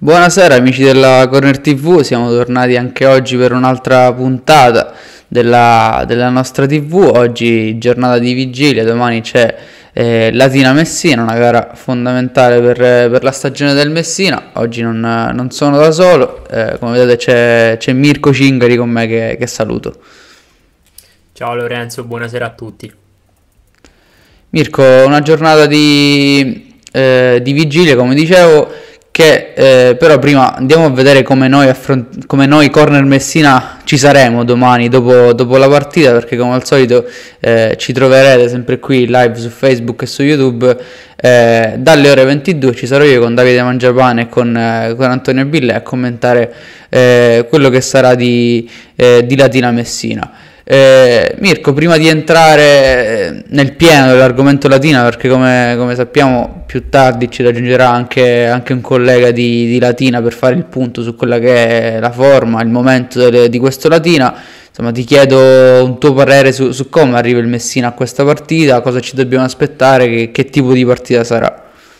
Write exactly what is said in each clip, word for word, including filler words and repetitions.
Buonasera amici della Corner T V, siamo tornati anche oggi per un'altra puntata della, della nostra T V. Oggi giornata di vigilia, domani c'è eh, Latina Messina, una gara fondamentale per, per la stagione del Messina. Oggi non, non sono da solo, eh, come vedete c'è, c'è Mirko Cingari con me che, che saluto. Ciao Lorenzo, buonasera a tutti. Mirko, una giornata di, eh, di vigilia, come dicevo, che eh, però prima andiamo a vedere come noi, affront- come noi Corner Messina ci saremo domani dopo, dopo la partita, perché come al solito eh, ci troverete sempre qui live su Facebook e su YouTube eh, dalle ore ventidue. Ci sarò io con Davide Mangiapane e con, eh, con Antonio Bille a commentare eh, quello che sarà di, eh, di Latina Messina. Eh, Mirko, prima di entrare nel pieno dell'argomento Latina, perché come, come sappiamo più tardi ci raggiungerà anche, anche un collega di, di Latina per fare il punto su quella che è la forma, il momento delle, di questo Latina, insomma ti chiedo un tuo parere su, su come arriva il Messina a questa partita, cosa ci dobbiamo aspettare, che, che tipo di partita sarà.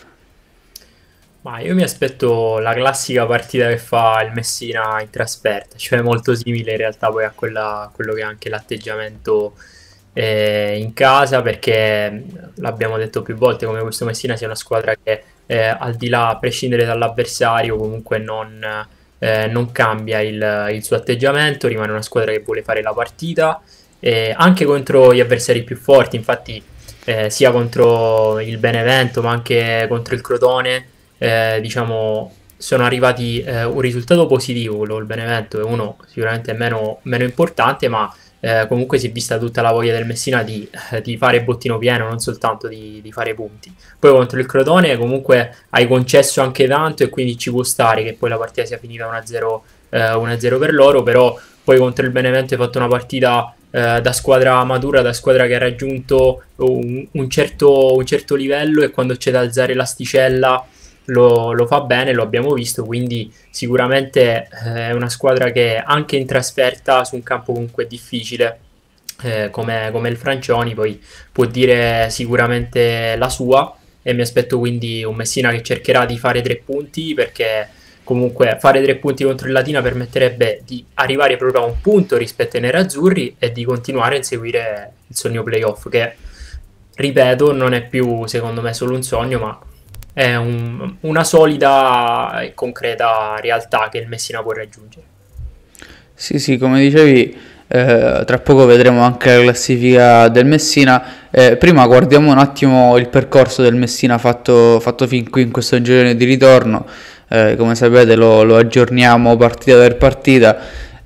Ma io mi aspetto la classica partita che fa il Messina in trasferta, cioè molto simile in realtà poi a quella, a quello che è anche l'atteggiamento eh, in casa, perché l'abbiamo detto più volte come questo Messina sia una squadra che eh, al di là, a prescindere dall'avversario, comunque non, eh, non cambia il, il suo atteggiamento, rimane una squadra che vuole fare la partita, eh, anche contro gli avversari più forti, infatti eh, sia contro il Benevento ma anche contro il Crotone. Eh, diciamo sono arrivati eh, un risultato positivo quello del Benevento, è uno sicuramente meno, meno importante, ma eh, comunque si è vista tutta la voglia del Messina di, eh, di fare bottino pieno, non soltanto di, di fare punti. Poi contro il Crotone comunque hai concesso anche tanto e quindi ci può stare che poi la partita sia finita uno a zero eh, per loro, però poi contro il Benevento hai fatto una partita eh, da squadra matura, da squadra che ha raggiunto un, un, certo, un certo livello, e quando c'è da alzare l'asticella Lo, lo fa bene, lo abbiamo visto, quindi sicuramente eh, è una squadra che anche in trasferta su un campo comunque difficile eh, come, come il Francioni poi può dire sicuramente la sua, e mi aspetto quindi un Messina che cercherà di fare tre punti, perché comunque fare tre punti contro il Latina permetterebbe di arrivare proprio a un punto rispetto ai nerazzurri e di continuare a inseguire il sogno playoff, che ripeto non è più secondo me solo un sogno, ma è un- una solida e concreta realtà che il Messina può raggiungere. Sì, sì, come dicevi, eh, tra poco vedremo anche la classifica del Messina. Eh, prima guardiamo un attimo il percorso del Messina fatto, fatto fin qui in questo girone di ritorno. Eh, come sapete lo, lo aggiorniamo partita per partita.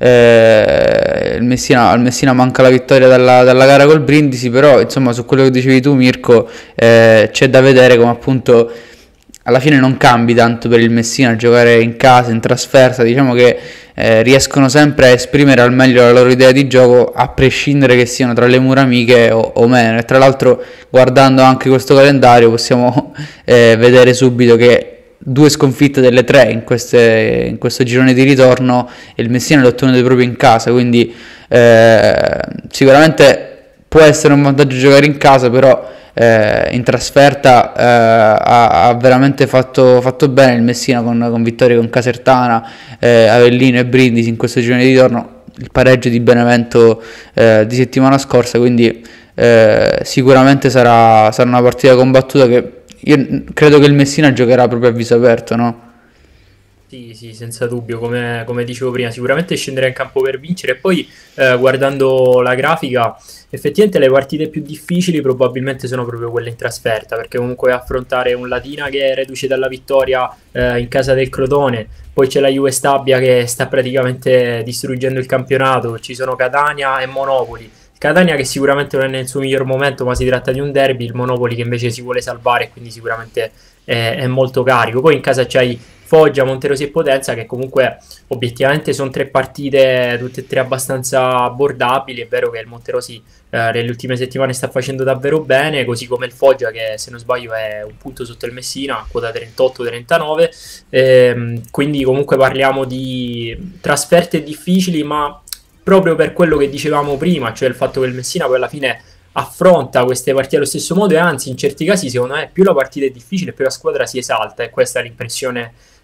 Eh, il Messina, al Messina manca la vittoria dalla, dalla gara col Brindisi, però insomma su quello che dicevi tu Mirko, eh, c'è da vedere come appunto alla fine non cambi tanto per il Messina giocare in casa, in trasferta. Diciamo che eh, riescono sempre a esprimere al meglio la loro idea di gioco, a prescindere che siano tra le mura amiche o, o meno. E tra l'altro, guardando anche questo calendario, possiamo eh, vedere subito che due sconfitte delle tre in, queste, in questo girone di ritorno, e il Messina le ha ottenute proprio in casa, quindi eh, sicuramente può essere un vantaggio giocare in casa, però eh, in trasferta eh, ha, ha veramente fatto, fatto bene il Messina con, con vittorie con Casertana, eh, Avellino e Brindisi in questo girone di ritorno, il pareggio di Benevento eh, di settimana scorsa, quindi eh, sicuramente sarà, sarà una partita combattuta che io credo che il Messina giocherà proprio a viso aperto, no? Sì, sì, senza dubbio, come, come dicevo prima, sicuramente scendere in campo per vincere. E poi eh, guardando la grafica, effettivamente le partite più difficili probabilmente sono proprio quelle in trasferta, perché comunque affrontare un Latina che è reduce dalla vittoria eh, in casa del Crotone, poi c'è la Juve Stabia che sta praticamente distruggendo il campionato, ci sono Catania e Monopoli. Catania che sicuramente non è nel suo miglior momento, ma si tratta di un derby, il Monopoli che invece si vuole salvare e quindi sicuramente è, è molto carico. Poi in casa c'hai Foggia, Monterosi e Potenza, che comunque obiettivamente sono tre partite tutte e tre abbastanza abbordabili. È vero che il Monterosi eh, nelle ultime settimane sta facendo davvero bene, così come il Foggia che se non sbaglio è un punto sotto il Messina, quota trentotto trentanove, ehm, quindi comunque parliamo di trasferte difficili, ma proprio per quello che dicevamo prima, cioè il fatto che il Messina poi alla fine affronta queste partite allo stesso modo, e anzi in certi casi secondo me più la partita è difficile più la squadra si esalta, e questa è l'impressione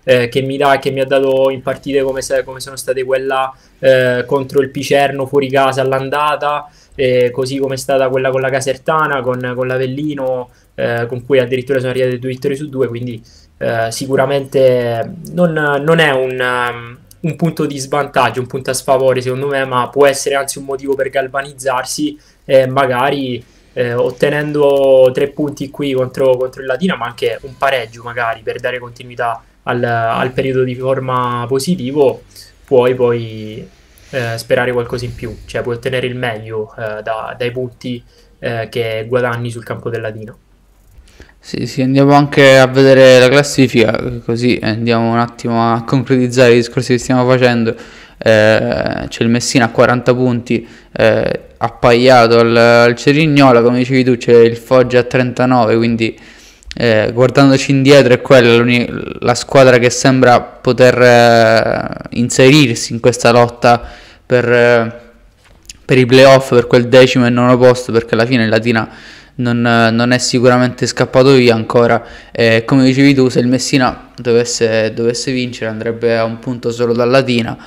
eh, che mi dà, che mi ha dato in partite come, se, come sono state quella eh, contro il Picerno fuori casa all'andata, eh, così come è stata quella con la Casertana, con, con l'Avellino, eh, con cui addirittura sono arrivate due vittorie su due, quindi eh, sicuramente non, non è un, um, un punto di svantaggio, un punto a sfavore secondo me, ma può essere anzi un motivo per galvanizzarsi e magari eh, ottenendo tre punti qui contro, contro il Latina, ma anche un pareggio magari per dare continuità al, al periodo di forma positivo, puoi poi eh, sperare qualcosa in più, cioè puoi ottenere il meglio eh, da, dai punti eh, che guadagni sul campo del Latina. Sì, sì, andiamo anche a vedere la classifica, così andiamo un attimo a concretizzare i discorsi che stiamo facendo. Eh, c'è il Messina a quaranta punti, eh, appaiato al, al Cerignola, come dicevi tu c'è il Foggia a trentanove, quindi eh, guardandoci indietro è quella l'uni- la squadra che sembra poter eh, inserirsi in questa lotta per, eh, per i playoff, per quel decimo e nono posto, perché alla fine il Latina non, non è sicuramente scappato via ancora. Eh, come dicevi tu, se il Messina dovesse, dovesse vincere andrebbe a un punto solo dal Latina,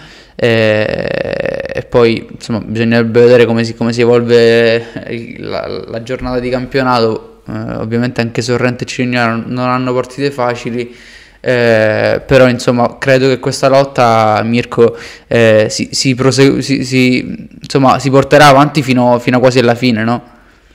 eh, e poi insomma bisognerebbe vedere come si, come si evolve la, la giornata di campionato. Eh, ovviamente anche Sorrento e Cerignola non hanno partite facili, eh, però insomma credo che questa lotta, Mirko, eh, si, si, prosegu- si, si, insomma, si porterà avanti fino, fino quasi alla fine, no?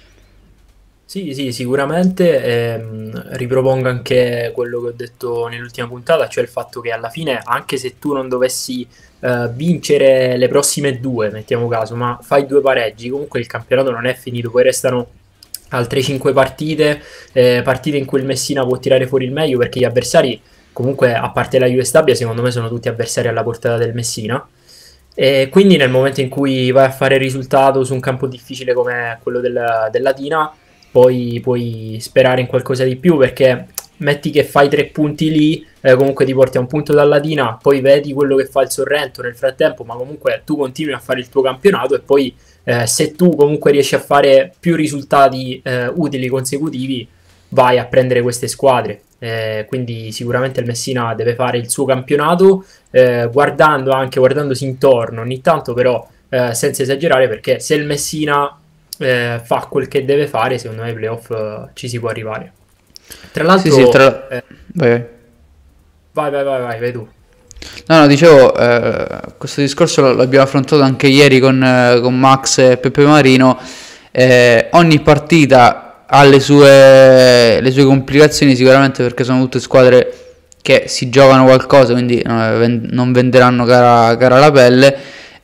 Sì, sì, sicuramente. Ehm, ripropongo anche quello che ho detto nell'ultima puntata, cioè il fatto che alla fine, anche se tu non dovessi eh, vincere le prossime due, mettiamo caso, ma fai due pareggi, comunque il campionato non è finito, poi restano altre cinque partite, eh, partite in cui il Messina può tirare fuori il meglio, perché gli avversari, comunque, a parte la Juve Stabia, secondo me sono tutti avversari alla portata del Messina. E quindi nel momento in cui vai a fare il risultato su un campo difficile come quello del, del Latina, poi puoi sperare in qualcosa di più, perché metti che fai tre punti lì, eh, comunque ti porti a un punto dalla Latina, poi vedi quello che fa il Sorrento nel frattempo, ma comunque tu continui a fare il tuo campionato e poi eh, se tu comunque riesci a fare più risultati eh, utili consecutivi, vai a prendere queste squadre. Eh, quindi sicuramente il Messina deve fare il suo campionato, eh, guardando anche, guardandosi intorno ogni tanto, però eh, senza esagerare, perché se il Messina eh, fa quel che deve fare, secondo me ai playoff eh, ci si può arrivare. Tra Sì, sì, l'altro, tra... eh, vai, vai. vai, vai, vai, vai, vai tu. No, no, dicevo, eh, questo discorso lo- l'abbiamo affrontato anche ieri con, eh, con Max e Peppe Marino. Eh, ogni partita ha le sue, le sue complicazioni, sicuramente perché sono tutte squadre che si giocano qualcosa, quindi eh, ven- non venderanno cara, cara la pelle.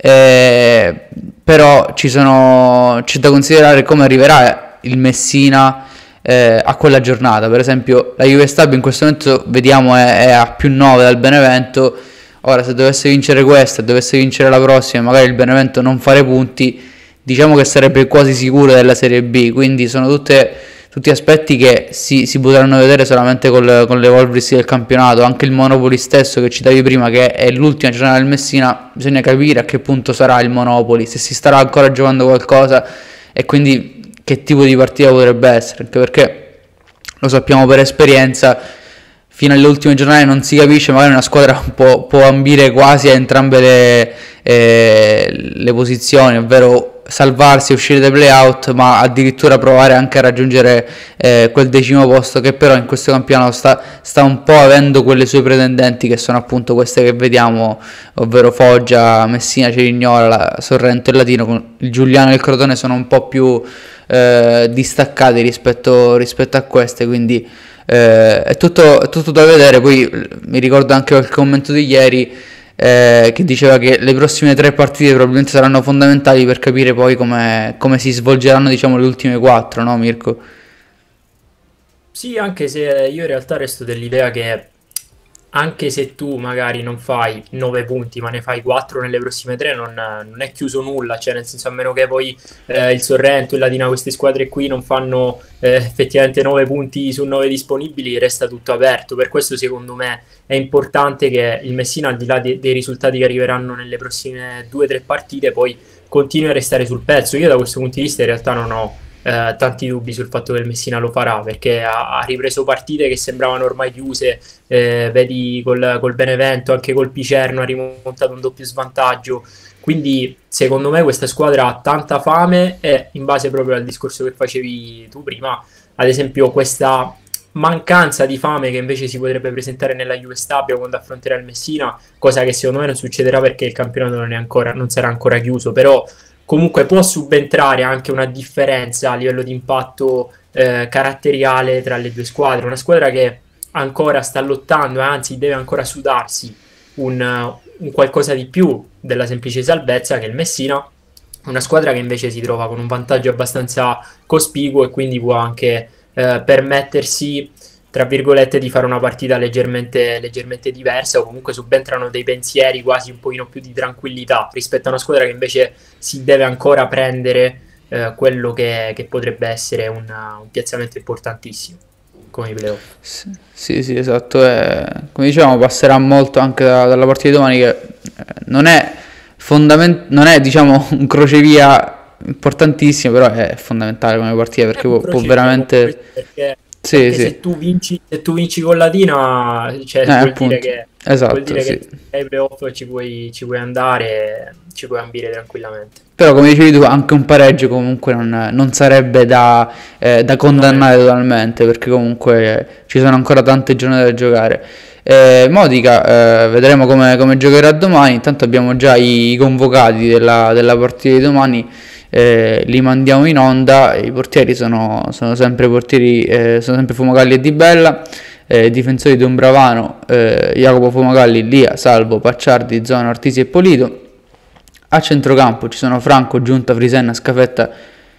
Eh, però ci sono, c'è da considerare come arriverà il Messina eh, a quella giornata. Per esempio la Juve Stabia in questo momento vediamo è, è a più nove dal Benevento. Ora se dovesse vincere questa e dovesse vincere la prossima, magari il Benevento non fare punti, diciamo che sarebbe quasi sicuro della Serie B. Quindi sono tutte, tutti aspetti che si, si potranno vedere solamente col, con l'evolversi del campionato. Anche il Monopoli stesso che citavi prima, che è l'ultima giornata del Messina, bisogna capire a che punto sarà il Monopoli, se si starà ancora giocando qualcosa e quindi che tipo di partita potrebbe essere, anche perché lo sappiamo per esperienza, fino alle ultime giornate non si capisce, magari una squadra può, può ambire quasi a entrambe le, eh, le posizioni, ovvero salvarsi e uscire dai play-out, ma addirittura provare anche a raggiungere eh, quel decimo posto, che però in questo campionato sta, sta un po' avendo quelle sue pretendenti, che sono appunto queste che vediamo, ovvero Foggia, Messina, Cerignola, la- Sorrento e Latino. Con il Giuliano e il Crotone sono un po' più eh, distaccati rispetto, rispetto a queste, quindi eh, è tutto, è tutto da vedere. Poi eh, mi ricordo anche il commento di ieri, eh, che diceva che le prossime tre partite probabilmente saranno fondamentali per capire poi come, come si svolgeranno, diciamo, le ultime quattro, no Mirko? Sì, anche se io in realtà resto dell'idea che anche se tu magari non fai nove punti, ma ne fai quattro nelle prossime tre, non, non è chiuso nulla, cioè nel senso, a meno che poi eh, il Sorrento, il Latina, queste squadre qui non fanno eh, effettivamente nove punti su nove disponibili, resta tutto aperto. Per questo secondo me è importante che il Messina, al di là de- dei risultati che arriveranno nelle prossime due o tre partite, poi continui a restare sul pezzo. Io da questo punto di vista in realtà non ho eh, tanti dubbi sul fatto che il Messina lo farà, perché ha, ha ripreso partite che sembravano ormai chiuse, eh, vedi col, col Benevento, anche col Picerno ha rimontato un doppio svantaggio, quindi secondo me questa squadra ha tanta fame e in base proprio al discorso che facevi tu prima, ad esempio questa mancanza di fame che invece si potrebbe presentare nella Juve Stabia quando affronterà il Messina, cosa che secondo me non succederà perché il campionato non, è ancora, non sarà ancora chiuso, però comunque può subentrare anche una differenza a livello di impatto eh, caratteriale tra le due squadre, una squadra che ancora sta lottando e anzi deve ancora sudarsi un, un qualcosa di più della semplice salvezza, che è il Messina, una squadra che invece si trova con un vantaggio abbastanza cospicuo e quindi può anche eh, permettersi, tra virgolette, di fare una partita leggermente, leggermente diversa, o comunque subentrano dei pensieri quasi un pochino più di tranquillità rispetto a una squadra che invece si deve ancora prendere eh, quello che, che potrebbe essere una, un piazzamento importantissimo come i playoff. Sì, sì, sì, esatto. E, come diciamo, passerà molto anche da- dalla partita di domani, che eh, non è fondament- non è, diciamo, un crocevia importantissimo, però è fondamentale come partita È perché un può, può crocevia comunque veramente. perché, Sì, perché sì, se tu vinci, se tu vinci con la Dina, cioè, eh, vuol dire appunto, che, vuol esatto, dire sì. che ai playoff ci puoi, ci puoi andare, ci puoi ambire tranquillamente. Però come dicevi tu, anche un pareggio comunque non, non sarebbe da, eh, da No, eh, condannare totalmente, perché comunque eh, ci sono ancora tante giornate da giocare. Eh, Modica, eh, vedremo come, come giocherà domani. Intanto abbiamo già i, i convocati della, della partita di domani, eh, li mandiamo in onda. I portieri sono, sono sempre portieri, eh, sono sempre Fumagalli e Di Bella. Eh, difensori Dombravano, eh, Jacopo Fumagalli, Lia, Salvo, Pacciardi, Zona, Ortisi e Polito. A centrocampo ci sono Franco, Giunta, Frisenna, Scafetta.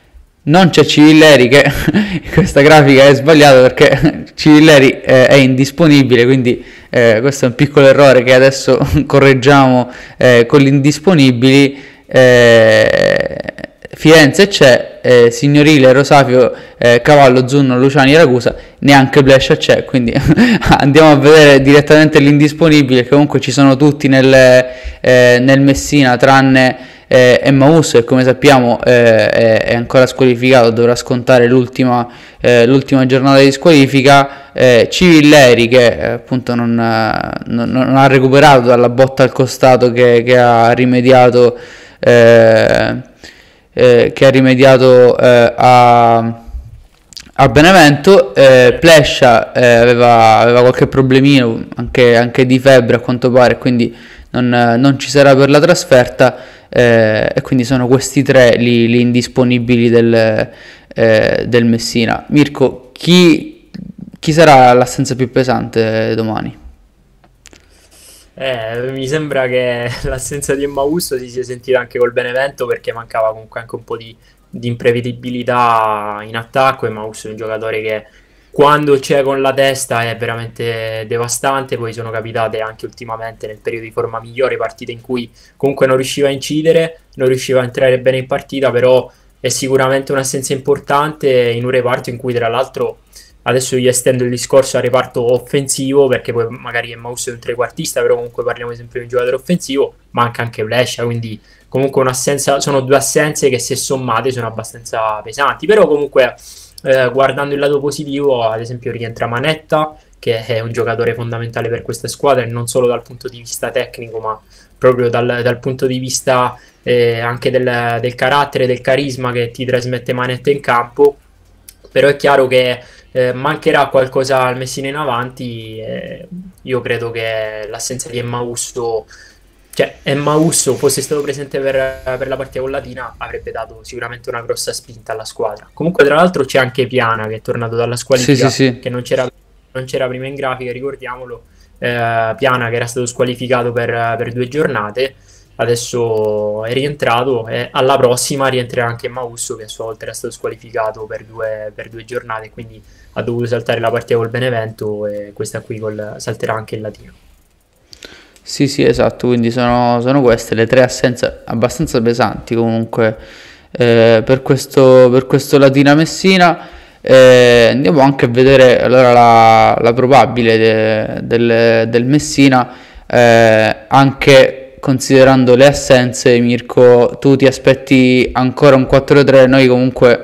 Non c'è Civilleri, che questa grafica è sbagliata perché Civilleri eh, è indisponibile, quindi eh, questo è un piccolo errore che adesso correggiamo eh, con gli indisponibili. Eh, Firenze c'è, eh, Signorile, Rosafio, eh, Cavallo, Zunno, Luciani e Ragusa, neanche Brescia c'è, quindi andiamo a vedere direttamente l'indisponibile, che comunque ci sono tutti nel, eh, nel Messina tranne eh, Emmaus, che come sappiamo eh, è, è ancora squalificato, dovrà scontare l'ultima, eh, l'ultima giornata di squalifica. eh, Civilleri che eh, appunto non, eh, non, non ha recuperato dalla botta al costato che, che ha rimediato eh, eh, che ha rimediato eh, a, a Benevento. eh, Plescia eh, aveva, aveva qualche problemino anche, anche di febbre a quanto pare, quindi non, eh, non ci sarà per la trasferta, eh, e quindi sono questi tre gli, gli indisponibili del, eh, del Messina. Mirko, chi, chi sarà l'assenza più pesante domani? Eh, mi sembra che l'assenza di Emmaus si sia sentita anche col Benevento perché mancava comunque anche un po' di, di imprevedibilità in attacco. Emmaus è un giocatore che quando c'è con la testa è veramente devastante, poi sono capitate anche ultimamente nel periodo di forma migliore partite in cui comunque non riusciva a incidere, non riusciva a entrare bene in partita, però è sicuramente un'assenza importante in un reparto in cui tra l'altro adesso gli estendo il discorso al reparto offensivo perché poi magari Emmaus è un trequartista, però comunque parliamo sempre di un giocatore offensivo, manca anche Brescia, quindi comunque un'assenza, sono due assenze che se sommate sono abbastanza pesanti, però comunque eh, guardando il lato positivo, ad esempio rientra Manetta, che è un giocatore fondamentale per questa squadra, e non solo dal punto di vista tecnico, ma proprio dal, dal punto di vista eh, anche del, del carattere, del carisma che ti trasmette Manetta in campo. Però è chiaro che eh, mancherà qualcosa al Messina in avanti. eh, io credo che l'assenza di Emmausto, cioè Emmausto fosse stato presente per, per la partita con Latina, avrebbe dato sicuramente una grossa spinta alla squadra. Comunque tra l'altro c'è anche Piana che è tornato dalla Sì, sì, squalifica, sì. che non c'era, non c'era prima in grafica, ricordiamolo. eh, Piana che era stato squalificato per, per due giornate, adesso è rientrato e alla prossima rientrerà anche Mausso, che a sua volta era stato squalificato per due, per due giornate, quindi ha dovuto saltare la partita col Benevento e questa qui col, salterà anche il Latino. Sì, sì, esatto, quindi sono, sono queste le tre assenze abbastanza pesanti comunque eh, per questo, per questo Latina Messina. Eh, andiamo anche a vedere allora la, la probabile de- del, del Messina, eh, anche considerando le assenze. Mirko, tu ti aspetti ancora un quattro tre, noi comunque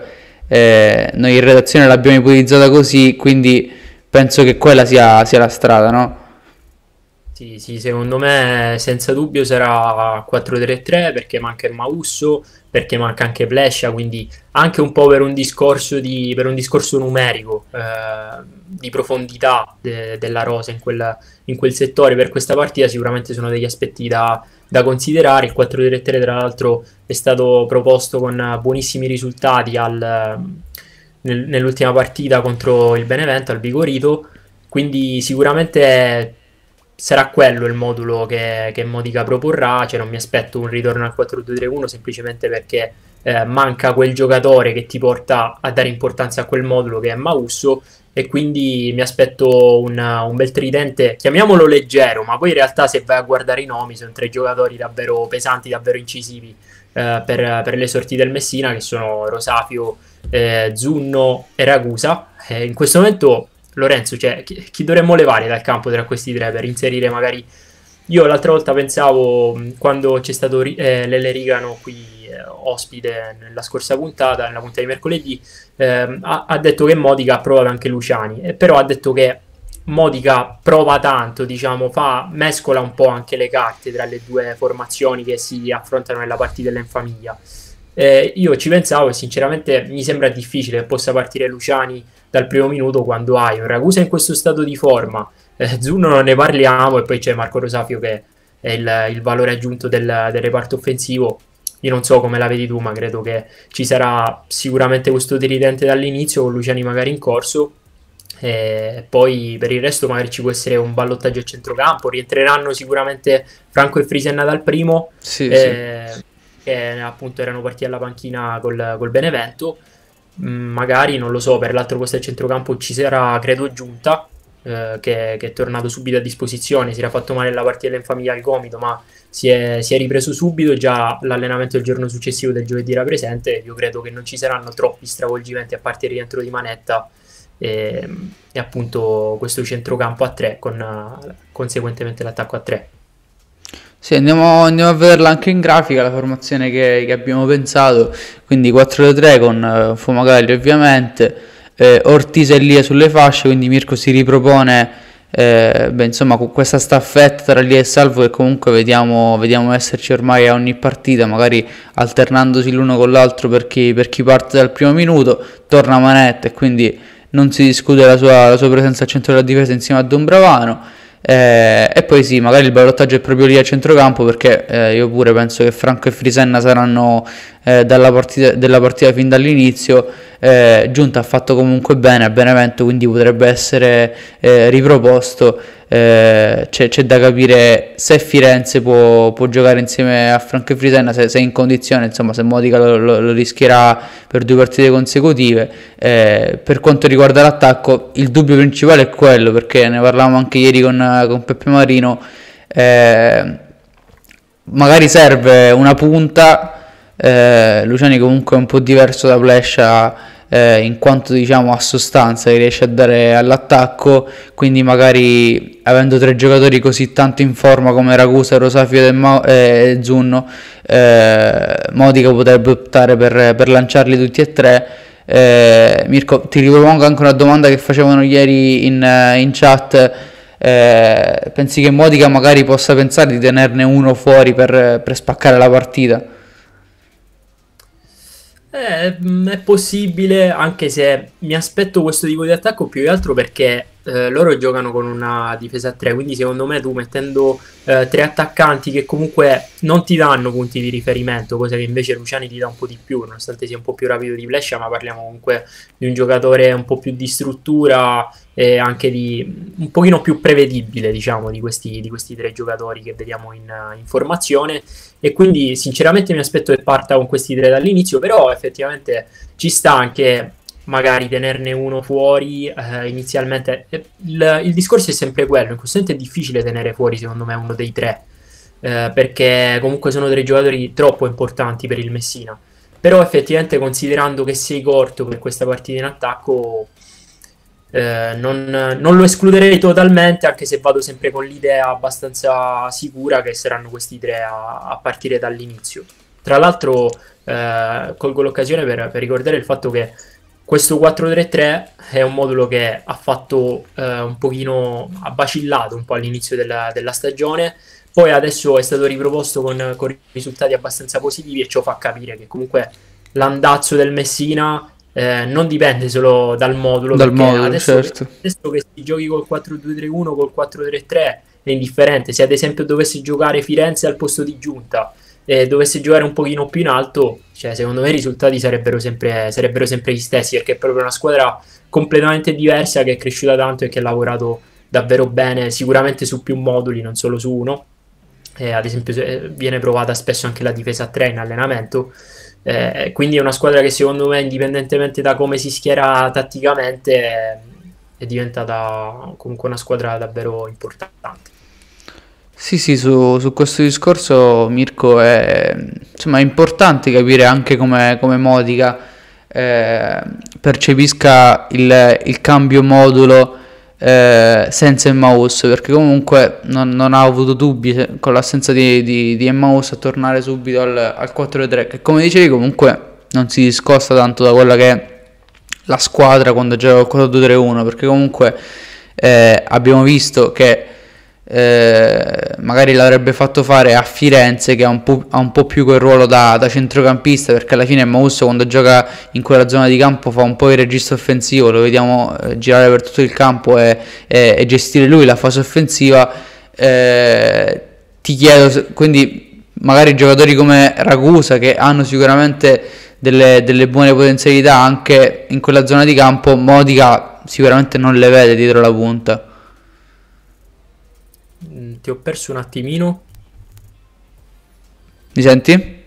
eh, noi in redazione l'abbiamo ipotizzata così, quindi penso che quella sia, sia la strada, no? Sì, sì, secondo me senza dubbio sarà quattro tre tre perché manca il Mausso, perché manca anche Plescia, quindi anche un po' per un discorso, di, per un discorso numerico, eh, di profondità de- della rosa in quel, in quel settore per questa partita sicuramente sono degli aspetti da, da considerare. Il quattro tre tre tra l'altro è stato proposto con buonissimi risultati al, nel- nell'ultima partita contro il Benevento, al Vigorito, quindi sicuramente sarà quello il modulo che, che Modica proporrà, cioè non mi aspetto un ritorno al quattro due tre uno semplicemente perché eh, manca quel giocatore che ti porta a dare importanza a quel modulo che è Mausso e quindi mi aspetto un, un bel tridente, chiamiamolo leggero, ma poi in realtà se vai a guardare i nomi sono tre giocatori davvero pesanti, davvero incisivi eh, per, per le sorti del Messina che sono Rosafio, eh, Zunno e Ragusa. Eh, in questo momento Lorenzo, cioè, chi, chi dovremmo levare dal campo tra questi tre per inserire magari... Io l'altra volta pensavo, quando c'è stato eh, Lele Rigano qui eh, ospite nella scorsa puntata, nella puntata di mercoledì, eh, ha, ha detto che Modica ha provato anche Luciani, eh, però ha detto che Modica prova tanto, diciamo, fa, mescola un po' anche le carte tra le due formazioni che si affrontano nella partita in famiglia. Eh, io ci pensavo e sinceramente mi sembra difficile che possa partire Luciani dal primo minuto quando hai un Ragusa in questo stato di forma, eh, Zunno non ne parliamo e poi c'è Marco Rosafio che è il, il valore aggiunto del, del reparto offensivo. Io non so come la vedi tu, ma credo che ci sarà sicuramente questo tridente dall'inizio con Luciani magari in corso e poi per il resto magari ci può essere un ballottaggio a centrocampo, rientreranno sicuramente Franco e Frisenna dal primo, Sì, sì. eh, che appunto erano partiti alla panchina col, col Benevento. Mm, magari non lo so, per l'altro posto del centrocampo ci sarà credo Giunta, eh, che, che è tornato subito a disposizione, si era fatto male la partita in famiglia al gomito ma si è, si è ripreso subito, già l'allenamento il giorno successivo del giovedì era presente. Io credo che non ci saranno troppi stravolgimenti a parte il rientro di Manetta e, e appunto questo centrocampo a tre con uh, conseguentemente l'attacco a tre. Sì, andiamo, andiamo a vederla anche in grafica, la formazione che, che abbiamo pensato, quindi quattro tre con eh, Fumagalli ovviamente, eh, Ortiz e Lia sulle fasce, quindi Mirko si ripropone, eh, beh, insomma, con questa staffetta tra Lia e Salvo che comunque vediamo, vediamo esserci ormai a ogni partita, magari alternandosi l'uno con l'altro per chi, per chi parte dal primo minuto, torna Manetta e quindi non si discute la sua, la sua presenza al centro della difesa insieme a Dombravano. Eh, e poi sì, magari il ballottaggio è proprio lì a centrocampo perché eh, io pure penso che Franco e Frisenna saranno eh, dalla partita, della partita fin dall'inizio. eh, Giunta ha fatto comunque bene a Benevento, quindi potrebbe essere eh, riproposto. Eh, c'è, c'è da capire se Firenze può, può giocare insieme a Franco e Frisenna, se, se è in condizione, insomma, se Modica lo, lo, lo rischierà per due partite consecutive. Eh, per quanto riguarda l'attacco, il dubbio principale è quello, perché ne parlavamo anche ieri con, con Peppe Marino. Eh, magari serve una punta. eh, Luciani comunque è un po' diverso da Plescia, eh, in quanto diciamo a sostanza che riesce a dare all'attacco, quindi magari avendo tre giocatori così tanto in forma come Ragusa, Rosafio e, Ma- e Zunno, eh, Modica potrebbe optare per, per lanciarli tutti e tre. eh, Mirko, ti ripropongo anche una domanda che facevano ieri in, in chat. Eh, pensi che Modica magari possa pensare di tenerne uno fuori per, per spaccare la partita? Eh, mh, è possibile, anche se mi aspetto questo tipo di attacco più che altro perché eh, loro giocano con una difesa a tre, quindi secondo me tu mettendo eh, tre attaccanti che comunque non ti danno punti di riferimento, cosa che invece Luciani ti dà un po' di più, nonostante sia un po' più rapido di Plescia, ma parliamo comunque di un giocatore un po' più di struttura e anche di un pochino più prevedibile, diciamo, di questi, di questi tre giocatori che vediamo in, in formazione. E quindi sinceramente mi aspetto che parta con questi tre dall'inizio, però effettivamente ci sta anche magari tenerne uno fuori eh, inizialmente. Il, il discorso è sempre quello, in questo momento è difficile tenere fuori secondo me uno dei tre, eh, perché comunque sono tre giocatori troppo importanti per il Messina, però effettivamente considerando che sei corto per questa partita in attacco, eh, non, non lo escluderei totalmente, anche se vado sempre con l'idea abbastanza sicura che saranno questi tre a, a partire dall'inizio. Tra l'altro, eh, colgo l'occasione per, per ricordare il fatto che questo quattro tre tre è un modulo che ha fatto eh, un pochino, ha vacillato un po' all'inizio della, della stagione, poi adesso è stato riproposto con, con risultati abbastanza positivi e ciò fa capire che comunque l'andazzo del Messina eh, non dipende solo dal modulo, Dal perché modulo, adesso, certo. adesso che si giochi col quattro due tre uno, col quattro tre tre è indifferente. Se ad esempio dovessi giocare Firenze al posto di Giunta e dovesse giocare un pochino più in alto, cioè secondo me i risultati sarebbero sempre, sarebbero sempre gli stessi, perché è proprio una squadra completamente diversa, che è cresciuta tanto e che ha lavorato davvero bene, sicuramente su più moduli, non solo su uno. Eh, ad esempio eh, viene provata spesso anche la difesa a tre in allenamento, eh, quindi è una squadra che secondo me, indipendentemente da come si schiera tatticamente, è, è diventata comunque una squadra davvero importante. Sì, sì, su, su questo discorso Mirko è, insomma, è importante capire anche come, come Modica eh, percepisca il, il cambio modulo eh, senza Emmaus, perché comunque non, non ha avuto dubbi se- con l'assenza di, di, di Emmaus a tornare subito al, al quattro tre, che come dicevi comunque non si discosta tanto da quella che è la squadra quando gioca al quattro due tre uno, perché comunque eh, abbiamo visto che eh, magari l'avrebbe fatto fare a Firenze, che ha un po', ha un po' più quel ruolo da, da centrocampista, perché alla fine Mausso quando gioca in quella zona di campo fa un po' il regista offensivo, lo vediamo eh, girare per tutto il campo e, e, e gestire lui la fase offensiva. Eh, ti chiedo se- quindi magari giocatori come Ragusa, che hanno sicuramente delle, delle buone potenzialità anche in quella zona di campo, Modica sicuramente non le vede dietro la punta. Mm, ti ho perso un attimino. Mi senti?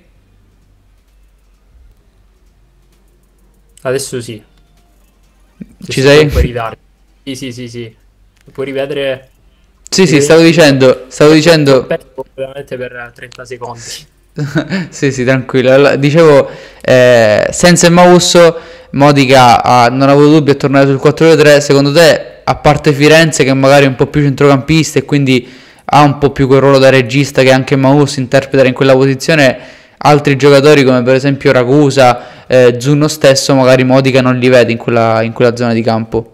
Adesso sì, c'è Ci stato un sei? po' in ritardo. Sì, sì, sì, sì. Puoi rivedere. Sì, sì, stavo Rivedere. dicendo, stavo Ti ho dicendo, perso completamente per trenta secondi. sì, sì, tranquillo. Allora, dicevo, eh, senza il Mausso, Modica ha- non ha avuto dubbi a tornare sul quattro due tre. Secondo te, a parte Firenze, che magari è un po' più centrocampista e quindi ha un po' più quel ruolo da regista che anche Mausso interpreta in quella posizione, altri giocatori come per esempio Ragusa, eh, Zunno stesso, magari Modica non li vede in quella, in quella zona di campo.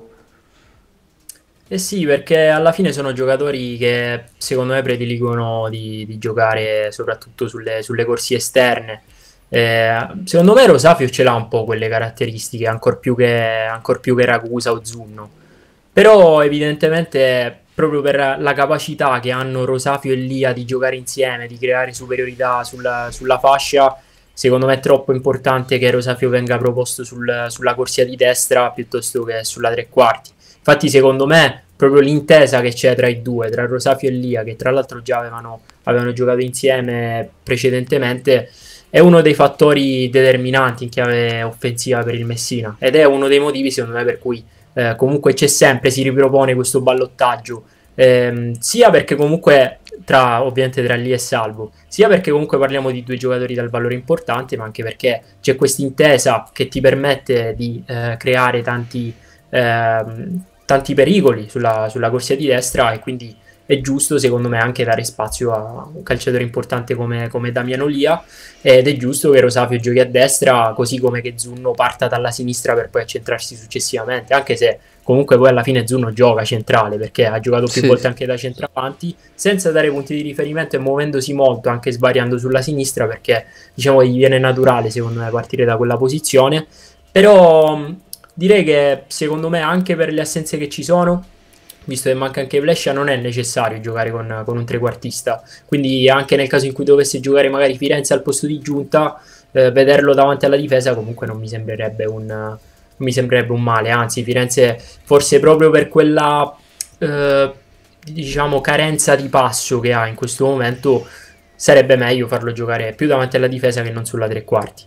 Eh sì, perché alla fine sono giocatori che secondo me prediligono di, di giocare soprattutto sulle, sulle corsie esterne. Eh, secondo me Rosafio ce l'ha un po' quelle caratteristiche, ancor più che, ancor più che Ragusa o Zunno. Però evidentemente proprio per la capacità che hanno Rosafio e Lia di giocare insieme, di creare superiorità sulla, sulla fascia, secondo me è troppo importante che Rosafio venga proposto sul- sulla corsia di destra piuttosto che sulla tre quarti. Infatti secondo me proprio l'intesa che c'è tra i due, tra Rosafio e Lia, che tra l'altro già avevano, avevano giocato insieme precedentemente, è uno dei fattori determinanti in chiave offensiva per il Messina, ed è uno dei motivi secondo me per cui eh, comunque c'è sempre, si ripropone questo ballottaggio, ehm, sia perché comunque tra, ovviamente tra Lia e Salvo, sia perché comunque parliamo di due giocatori dal valore importante, ma anche perché c'è questa intesa che ti permette di eh, creare tanti, ehm, tanti pericoli sulla, sulla corsia di destra, e quindi è giusto secondo me anche dare spazio a un calciatore importante come, come Damiano Lia, ed è giusto che Rosafio giochi a destra, così come che Zunno parta dalla sinistra per poi accentrarsi successivamente, anche se comunque poi alla fine Zunno gioca centrale, perché ha giocato più Sì, volte sì. anche da centravanti, senza dare punti di riferimento e muovendosi molto, anche svariando sulla sinistra, perché diciamo gli viene naturale secondo me partire da quella posizione. Però mh, direi che secondo me, anche per le assenze che ci sono, visto che manca anche Brescia, non è necessario giocare con, con un trequartista, quindi anche nel caso in cui dovesse giocare magari Firenze al posto di Giunta, eh, vederlo davanti alla difesa comunque non mi sembrerebbe un, non mi sembrerebbe un male, anzi Firenze forse proprio per quella eh, diciamo carenza di passo che ha in questo momento, sarebbe meglio farlo giocare più davanti alla difesa che non sulla tre quarti.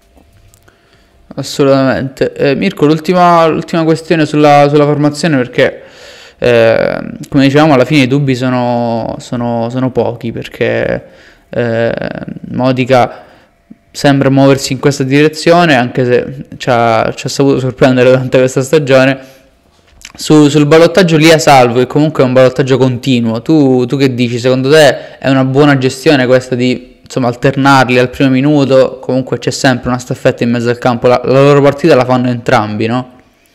Assolutamente. Eh, Mirko, l'ultima, l'ultima questione sulla, sulla formazione, perché eh, come dicevamo alla fine i dubbi sono, sono, sono pochi, perché eh, Modica sembra muoversi in questa direzione, anche se ci ha, ci ha saputo sorprendere durante questa stagione. Su- sul ballottaggio Lia Salvo, che comunque è un ballottaggio continuo, tu, tu che dici? Secondo te è una buona gestione questa di insomma alternarli al primo minuto, comunque c'è sempre una staffetta in mezzo al campo, la, la loro partita la fanno entrambi, no?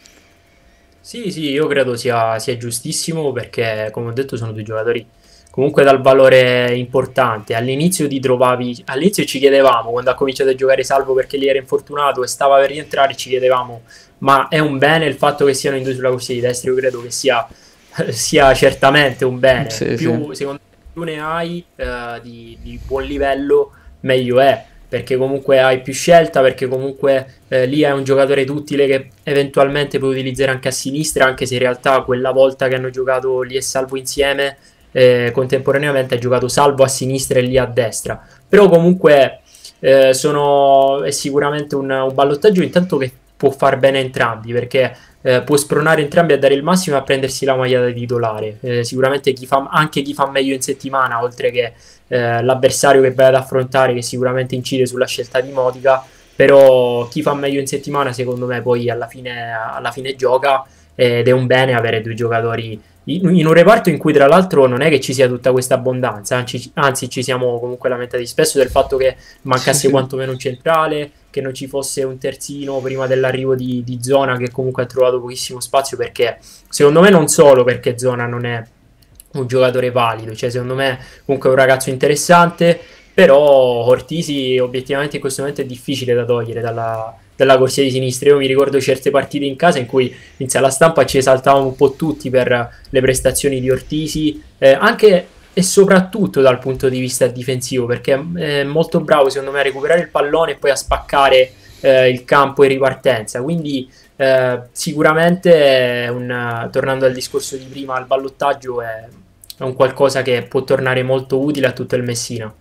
Sì, sì, io credo sia, sia giustissimo perché, come ho detto, sono due giocatori comunque dal valore importante. All'inizio ti trovavi, all'inizio ci chiedevamo, quando ha cominciato a giocare Salvo perché lì era infortunato e stava per rientrare, ci chiedevamo, ma è un bene il fatto che siano in due sulla corsia di destra? Io credo che sia, sia certamente un bene. Sì, Più, sì. secondo me, più ne hai eh, di, di buon livello, meglio è. Perché comunque hai più scelta, perché comunque eh, lì hai un giocatore duttile che eventualmente puoi utilizzare anche a sinistra, anche se in realtà quella volta che hanno giocato lì e Salvo insieme, eh, contemporaneamente ha giocato Salvo a sinistra e lì a destra. Però comunque eh, sono, è sicuramente un, un ballottaggio intanto che può far bene a entrambi, perché eh, può spronare entrambi a dare il massimo e a prendersi la maglia da titolare. Eh, sicuramente chi fa, anche chi fa meglio in settimana, oltre che eh, l'avversario che vai ad affrontare, che sicuramente incide sulla scelta di Modica, però chi fa meglio in settimana secondo me poi alla fine, alla fine gioca, ed è un bene avere due giocatori in, in un reparto in cui tra l'altro non è che ci sia tutta questa abbondanza, anzi, anzi ci siamo comunque lamentati spesso del fatto che Sì, mancasse sì. quantomeno un centrale, che non ci fosse un terzino prima dell'arrivo di, di Zona, che comunque ha trovato pochissimo spazio, perché secondo me non solo perché Zona non è un giocatore valido, cioè secondo me comunque è un ragazzo interessante, però Ortisi obiettivamente in questo momento è difficile da togliere dalla, dalla corsia di sinistra. Io mi ricordo certe partite in casa in cui in sala stampa ci esaltavamo un po' tutti per le prestazioni di Ortisi, eh, anche e soprattutto dal punto di vista difensivo, perché è molto bravo secondo me a recuperare il pallone e poi a spaccare eh, il campo in ripartenza, quindi eh, sicuramente è un, tornando al discorso di prima, al ballottaggio è, è un qualcosa che può tornare molto utile a tutto il Messina.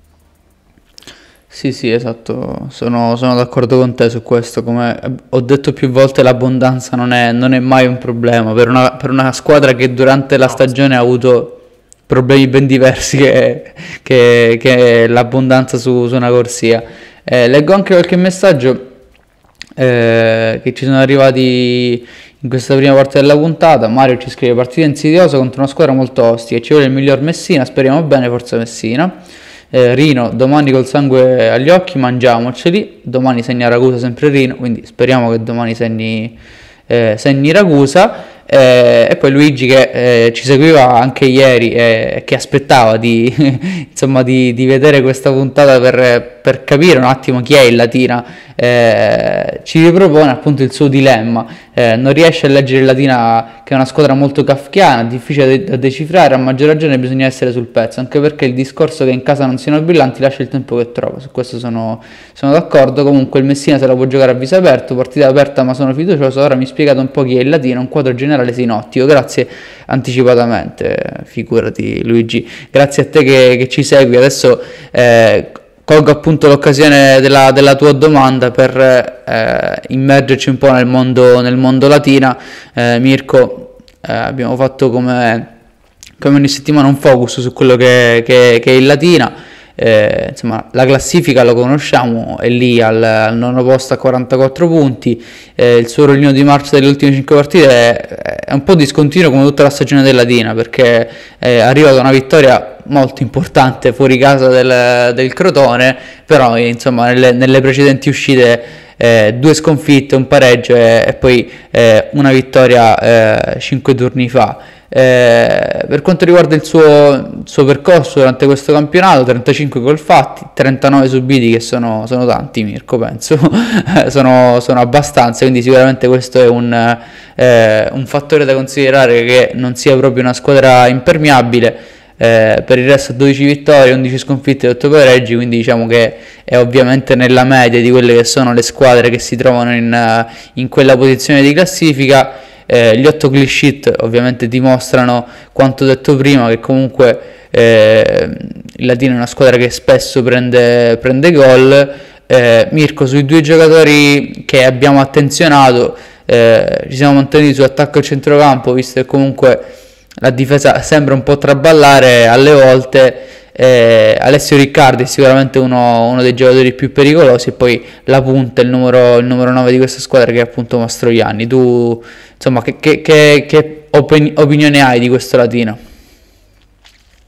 Sì, sì, esatto, sono, sono d'accordo con te su questo. Come ho detto più volte, l'abbondanza non è, non è mai un problema per una, per una squadra che durante la No, stagione ha avuto problemi ben diversi che, che- che l'abbondanza su, su una corsia. Eh, leggo anche qualche messaggio eh, che ci sono arrivati in questa prima parte della puntata. Mario ci scrive: partita insidiosa contro una squadra molto ostica, ci vuole il miglior Messina, speriamo bene, forza Messina. Eh, Rino, domani col sangue agli occhi mangiamoceli, domani segna Ragusa sempre Rino, quindi speriamo che domani segni, eh, segni Ragusa. Eh, e poi Luigi che eh, ci seguiva anche ieri e eh, che aspettava di, insomma, di, di vedere questa puntata per, per capire un attimo chi è il Latina, eh, ci ripropone appunto il suo dilemma. Eh, non riesce a leggere il Latina, che è una squadra molto kafkiana, difficile da decifrare, a maggior ragione bisogna essere sul pezzo, anche perché il discorso che in casa non siano brillanti lascia il tempo che trova. Su questo sono, sono d'accordo. Comunque il Messina se la può giocare a viso aperto, partita aperta, ma sono fiducioso. Ora mi spiegate un po' chi è il Latino, un quadro generale sinottico. Grazie anticipatamente, figurati Luigi, grazie a te che, che ci segui. Adesso eh, colgo appunto l'occasione della, della tua domanda per eh, immergerci un po' nel mondo, nel mondo Latina. Eh, Mirko, eh, abbiamo fatto come, come ogni settimana un focus su quello che, che, che è il Latina. Eh, insomma, la classifica lo conosciamo, è lì al, al nono posto a quarantaquattro punti. Eh, il suo rollino di marcia delle ultime cinque partite è, è un po' discontinuo come tutta la stagione della Latina, perché è arriva da una vittoria molto importante fuori casa del, del Crotone, però insomma nelle, nelle precedenti uscite eh, due sconfitte, un pareggio e, e poi eh, una vittoria eh, cinque turni fa. Eh, per quanto riguarda il suo, il suo percorso durante questo campionato, trentacinque gol fatti, trentanove subiti, che sono, sono tanti, Mirko, penso, sono, sono abbastanza, quindi sicuramente questo è un, eh, un fattore da considerare, che non sia proprio una squadra impermeabile. Eh, per il resto dodici vittorie, undici sconfitte e otto pareggi, quindi diciamo che è ovviamente nella media di quelle che sono le squadre che si trovano in, in quella posizione di classifica. Eh, gli otto clean sheet ovviamente dimostrano quanto detto prima, che comunque eh, il Latino è una squadra che spesso prende, prende gol. Eh, Mirko, sui due giocatori che abbiamo attenzionato, eh, ci siamo mantenuti su attacco e centrocampo, visto che comunque la difesa sembra un po' traballare alle volte. Eh, Alessio Riccardi è sicuramente uno, uno dei giocatori più pericolosi, e poi la punta, il numero, il numero nove di questa squadra, che è appunto Mastroianni. Tu insomma che, che, che, che opin- opinione hai di questo Latino?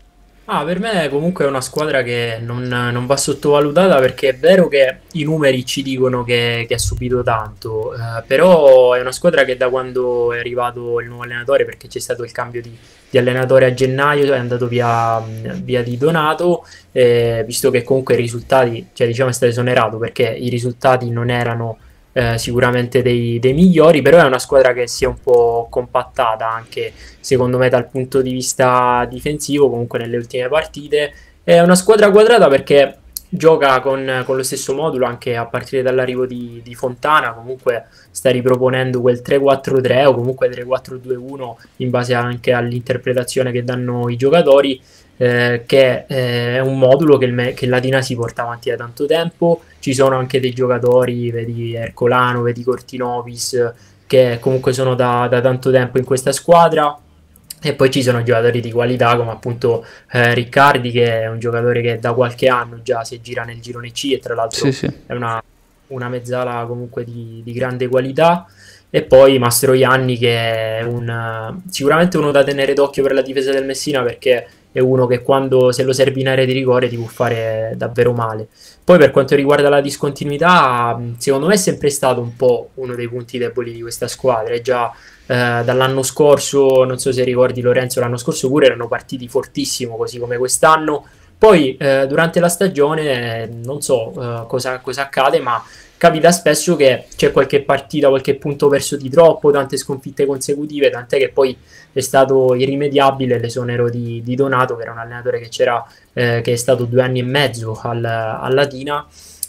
Ah, per me comunque è una squadra che non, non va sottovalutata perché è vero che i numeri ci dicono che, che ha subito tanto, eh, però è una squadra che da quando è arrivato il nuovo allenatore, perché c'è stato il cambio di, di allenatore a gennaio, è andato via, via di Donato, eh, visto che comunque i risultati, cioè diciamo è stato esonerato perché i risultati non erano eh, sicuramente dei, dei migliori, però è una squadra che si è un po' compattata anche secondo me dal punto di vista difensivo, comunque nelle ultime partite. È una squadra quadrata perché gioca con, con lo stesso modulo anche a partire dall'arrivo di, di Fontana, comunque sta riproponendo quel tre quattro tre o comunque tre quattro due uno in base anche all'interpretazione che danno i giocatori. Eh, che eh, è un modulo che il, me- che il Latina si porta avanti da tanto tempo. Ci sono anche dei giocatori, vedi Ercolano, vedi Cortinovis, che comunque sono da, da tanto tempo in questa squadra. E poi ci sono giocatori di qualità come appunto eh, Riccardi, che è un giocatore che da qualche anno già si gira nel girone C e tra Sì, l'altro sì. è una, una mezzala comunque di, di grande qualità. E poi Mastroianni, che è un, sicuramente uno da tenere d'occhio per la difesa del Messina, perché è uno che quando se lo servi in area di rigore ti può fare davvero male. Poi per quanto riguarda la discontinuità, secondo me è sempre stato un po' uno dei punti deboli di questa squadra. È già eh, dall'anno scorso, non so se ricordi Lorenzo, l'anno scorso pure erano partiti fortissimo, così come quest'anno. Poi eh, durante la stagione, eh, non so eh, cosa, cosa accade, ma capita spesso che c'è qualche partita, qualche punto perso di troppo, tante sconfitte consecutive, tant'è che poi è stato irrimediabile l'esonero di, di Donato, che era un allenatore che c'era, eh, che è stato due anni e mezzo al, al Latina,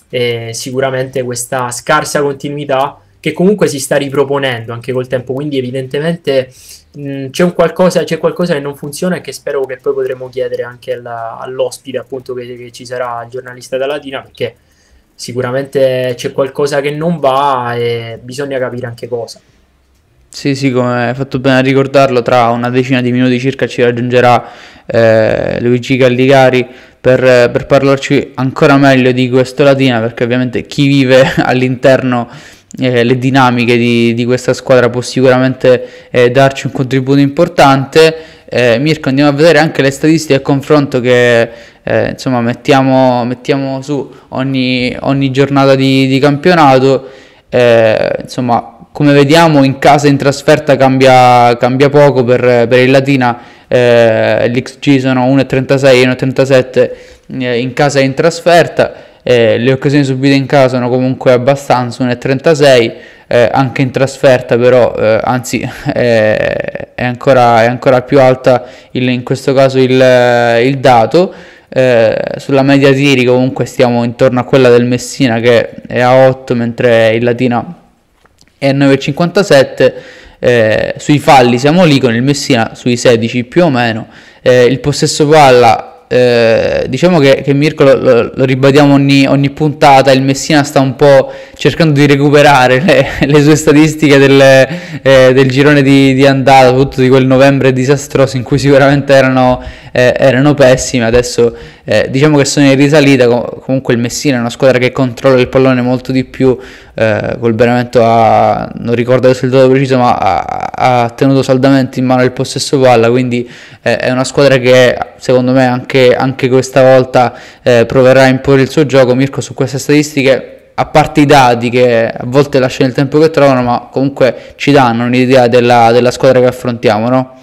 e sicuramente questa scarsa continuità che comunque si sta riproponendo anche col tempo, quindi evidentemente mh, c'è un qualcosa, c'è qualcosa che non funziona e che spero che poi potremo chiedere anche alla, all'ospite appunto che, che ci sarà, il giornalista da Latina, perché sicuramente c'è qualcosa che non va e bisogna capire anche cosa. Sì, sì, come hai fatto bene a ricordarlo, tra una decina di minuti circa ci raggiungerà eh, Luigi Galligari per, per parlarci ancora meglio di questo Latina, perché ovviamente chi vive all'interno eh, le dinamiche di, di questa squadra può sicuramente eh, darci un contributo importante. Eh, Mirko, andiamo a vedere anche le statistiche a confronto che eh, insomma mettiamo, mettiamo su ogni, ogni giornata di, di campionato. Eh, insomma, come vediamo in casa e in trasferta cambia, cambia poco per, per il Latina. Eh, l'X G sono uno virgola trentasei e uno virgola trentasette eh, in casa e in trasferta. Eh, le occasioni subite in casa sono comunque abbastanza, uno virgola trentasei, eh, anche in trasferta però, eh, anzi eh, è, ancora, è ancora più alta il, in questo caso il, il dato. Eh, sulla media tiri comunque stiamo intorno a quella del Messina, che è a otto, mentre il Latina è a nove virgola cinquantasette. Eh, sui falli siamo lì con il Messina sui sedici più o meno. Eh, il possesso palla, eh, diciamo che, che Mirko lo, lo, lo ribadiamo ogni, ogni puntata, il Messina sta un po' cercando di recuperare le, le sue statistiche del, eh, del girone di, di andata, soprattutto di quel novembre disastroso in cui sicuramente erano, eh, erano pessime. Adesso eh, diciamo che sono in risalita. Comunque il Messina è una squadra che controlla il pallone molto di più, eh, col Benevento ha, non ricordo adesso il dato preciso, ma ha, ha tenuto saldamente in mano il possesso palla, quindi eh, è una squadra che secondo me anche, anche questa volta eh, proverà a imporre il suo gioco. Mirko, su queste statistiche, a parte i dati che a volte lasciano il tempo che trovano, ma comunque ci danno un'idea della, della squadra che affrontiamo, no?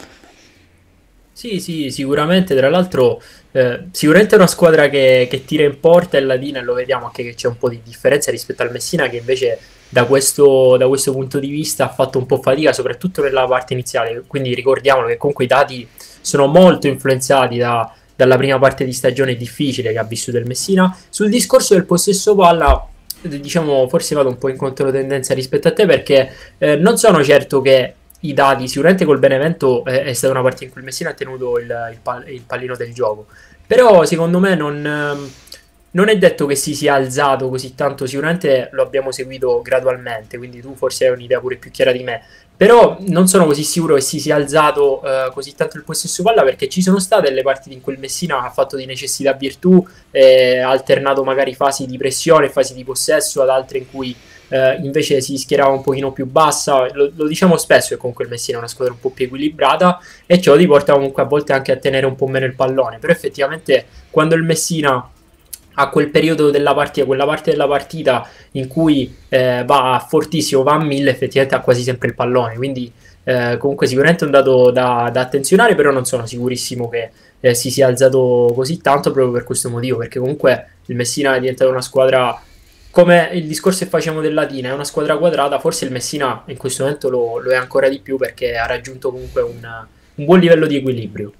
Sì, sì, sicuramente. Tra l'altro, eh, sicuramente è una squadra che, che tira in porta il Latina, e lo vediamo anche che c'è un po' di differenza rispetto al Messina, che invece da questo, da questo punto di vista ha fatto un po' fatica, soprattutto nella parte iniziale. Quindi ricordiamolo che comunque i dati sono molto influenzati da, dalla prima parte di stagione difficile che ha vissuto il Messina. Sul discorso del possesso palla, diciamo, forse vado un po' in controtendenza rispetto a te, perché eh, non sono certo che i dati, sicuramente col Benevento eh, è stata una partita in cui il Messina ha tenuto il, il, pal- il pallino del gioco, però secondo me non, ehm, non è detto che si sia alzato così tanto. Sicuramente lo abbiamo seguito gradualmente, quindi tu forse hai un'idea pure più chiara di me, però non sono così sicuro che si sia alzato eh, così tanto il possesso palla, perché ci sono state delle partite in cui il Messina ha fatto di necessità virtù, eh, ha alternato magari fasi di pressione, fasi di possesso, ad altre in cui eh, invece si schierava un pochino più bassa. Lo, lo diciamo spesso che comunque il Messina è una squadra un po' più equilibrata e ciò ti porta comunque a volte anche a tenere un po' meno il pallone, però effettivamente quando il Messina a quel periodo della partita, quella parte della partita in cui eh, va fortissimo, va a mille, effettivamente ha quasi sempre il pallone, quindi eh, comunque sicuramente è un dato da, da attenzionare, però non sono sicurissimo che eh, si sia alzato così tanto proprio per questo motivo, perché comunque il Messina è diventato una squadra, come il discorso che facciamo del Latina, è una squadra quadrata, forse il Messina in questo momento lo, lo è ancora di più perché ha raggiunto comunque un, un buon livello di equilibrio.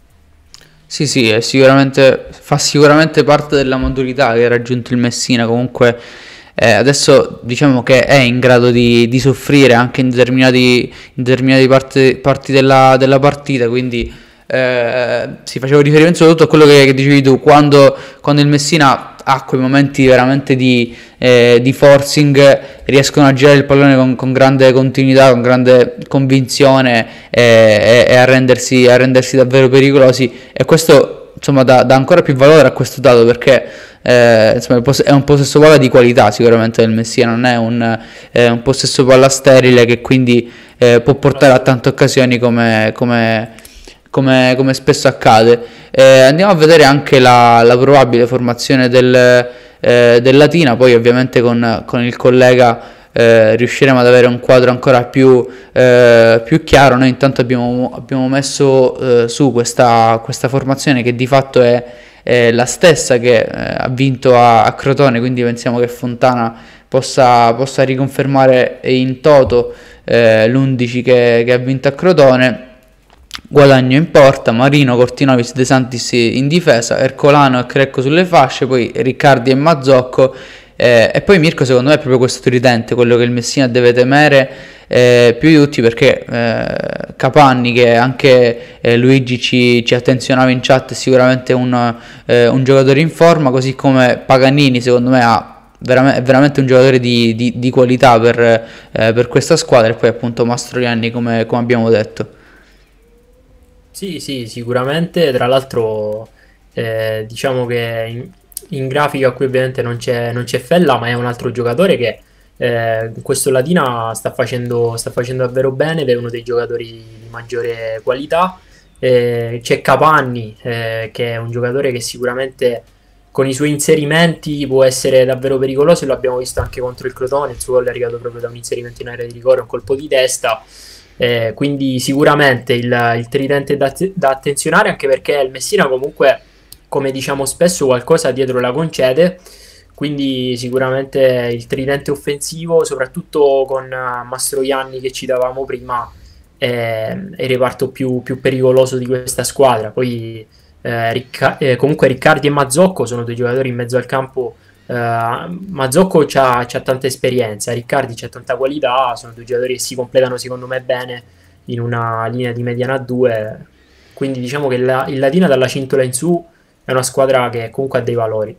Sì, sì, è sicuramente, fa sicuramente parte della maturità che ha raggiunto il Messina. Comunque eh, adesso diciamo che è in grado di, di soffrire anche in determinati, in determinati parti, parti della, della partita, quindi eh, si faceva riferimento soprattutto a quello che, che dicevi tu, quando, quando il Messina ha quei momenti veramente di, eh, di forcing, riescono a girare il pallone con, con grande continuità, con grande convinzione e, e, e a, rendersi, a rendersi davvero pericolosi, e questo insomma dà, dà ancora più valore a questo dato, perché eh, insomma, è un possesso palla di qualità sicuramente del Messina, non è un, eh, un possesso palla sterile che quindi eh, può portare a tante occasioni come, come, come, come spesso accade. Eh, andiamo a vedere anche la, la probabile formazione del, eh, del Latina, poi ovviamente con, con il collega eh, riusciremo ad avere un quadro ancora più, eh, più chiaro. Noi intanto abbiamo, abbiamo messo eh, su questa, questa formazione che di fatto è, è la stessa che eh, ha vinto a, a Crotone, quindi pensiamo che Fontana possa, possa riconfermare in toto eh, l'undici che, che ha vinto a Crotone. Guadagno in porta, Marino, Cortinovis, De Santis in difesa, Ercolano e Crecco sulle fasce, poi Riccardi e Mazzocco, eh, e poi Mirko secondo me è proprio questo tridente quello che il Messina deve temere eh, più di tutti, perché eh, Capanni, che anche eh, Luigi ci, ci attenzionava in chat, è sicuramente un, eh, un giocatore in forma, così come Paganini secondo me ha veramente, è veramente un giocatore di, di, di qualità per, eh, per questa squadra, e poi appunto Mastroianni come, come abbiamo detto. Sì, sì, sicuramente. Tra l'altro, eh, diciamo che in, in grafica qui ovviamente non c'è non c'è Fella, ma è un altro giocatore che eh, in questo Latina sta facendo, sta facendo davvero bene ed è uno dei giocatori di maggiore qualità. Eh, c'è Capanni, eh, che è un giocatore che sicuramente con i suoi inserimenti può essere davvero pericoloso, e lo abbiamo visto anche contro il Crotone. Il suo gol è arrivato proprio da un inserimento in area di rigore, un colpo di testa. Eh, quindi sicuramente il, il tridente da, da attenzionare, anche perché il Messina comunque, come diciamo spesso, qualcosa dietro la concede, quindi sicuramente il tridente offensivo, soprattutto con Mastroianni che ci davamo prima, è, è il reparto più, più pericoloso di questa squadra. Poi eh, Ricca- eh, comunque Riccardi e Mazzocco sono due giocatori in mezzo al campo. Uh, Mazzocco c'ha, c'ha tanta esperienza, Riccardi c'ha tanta qualità, sono due giocatori che si completano secondo me bene in una linea di mediana a due, quindi diciamo che la, il Latina dalla cintola in su è una squadra che comunque ha dei valori.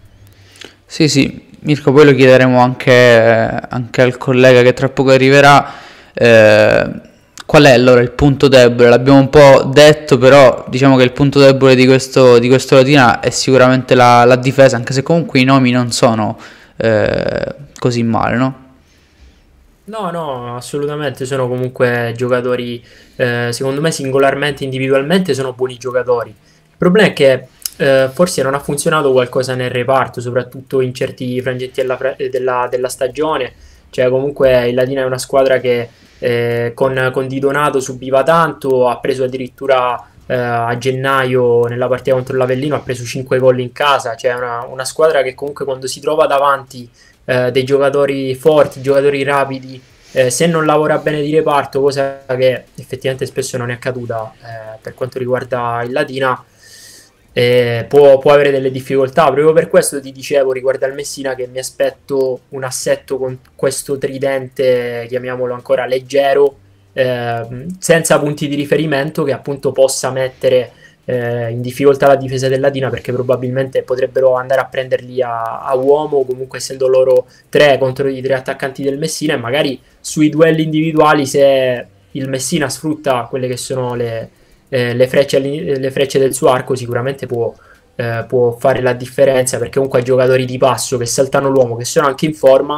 Sì, sì, Mirko, poi lo chiederemo anche, anche al collega che tra poco arriverà. Eh, qual è allora il punto debole? L'abbiamo un po' detto, però diciamo che il punto debole di questo, di questo Latina è sicuramente la, la difesa, anche se comunque i nomi non sono eh, così male, no? No, no, assolutamente, sono comunque giocatori, eh, secondo me singolarmente, individualmente sono buoni giocatori. Il problema è che eh, forse non ha funzionato qualcosa nel reparto, soprattutto in certi frangenti della, fra- della- della stagione. Cioè comunque il Latina è una squadra che eh, con, con Di Donato subiva tanto, ha preso addirittura eh, a gennaio nella partita contro l'Avellino, ha preso cinque gol in casa, cioè una, una squadra che comunque quando si trova davanti eh, dei giocatori forti, giocatori rapidi, eh, se non lavora bene di reparto, cosa che effettivamente spesso non è accaduta eh, per quanto riguarda il Latina, eh, può, può avere delle difficoltà. Proprio per questo ti dicevo riguardo al Messina che mi aspetto un assetto con questo tridente, chiamiamolo ancora leggero, eh, senza punti di riferimento, che appunto possa mettere eh, in difficoltà la difesa del Latina, perché probabilmente potrebbero andare a prenderli a, a uomo, comunque essendo loro tre contro i tre attaccanti del Messina, e magari sui duelli individuali, se il Messina sfrutta quelle che sono le, eh, le, frecce, le frecce del suo arco, sicuramente può, eh, può fare la differenza, perché comunque ha giocatori di passo che saltano l'uomo, che sono anche in forma,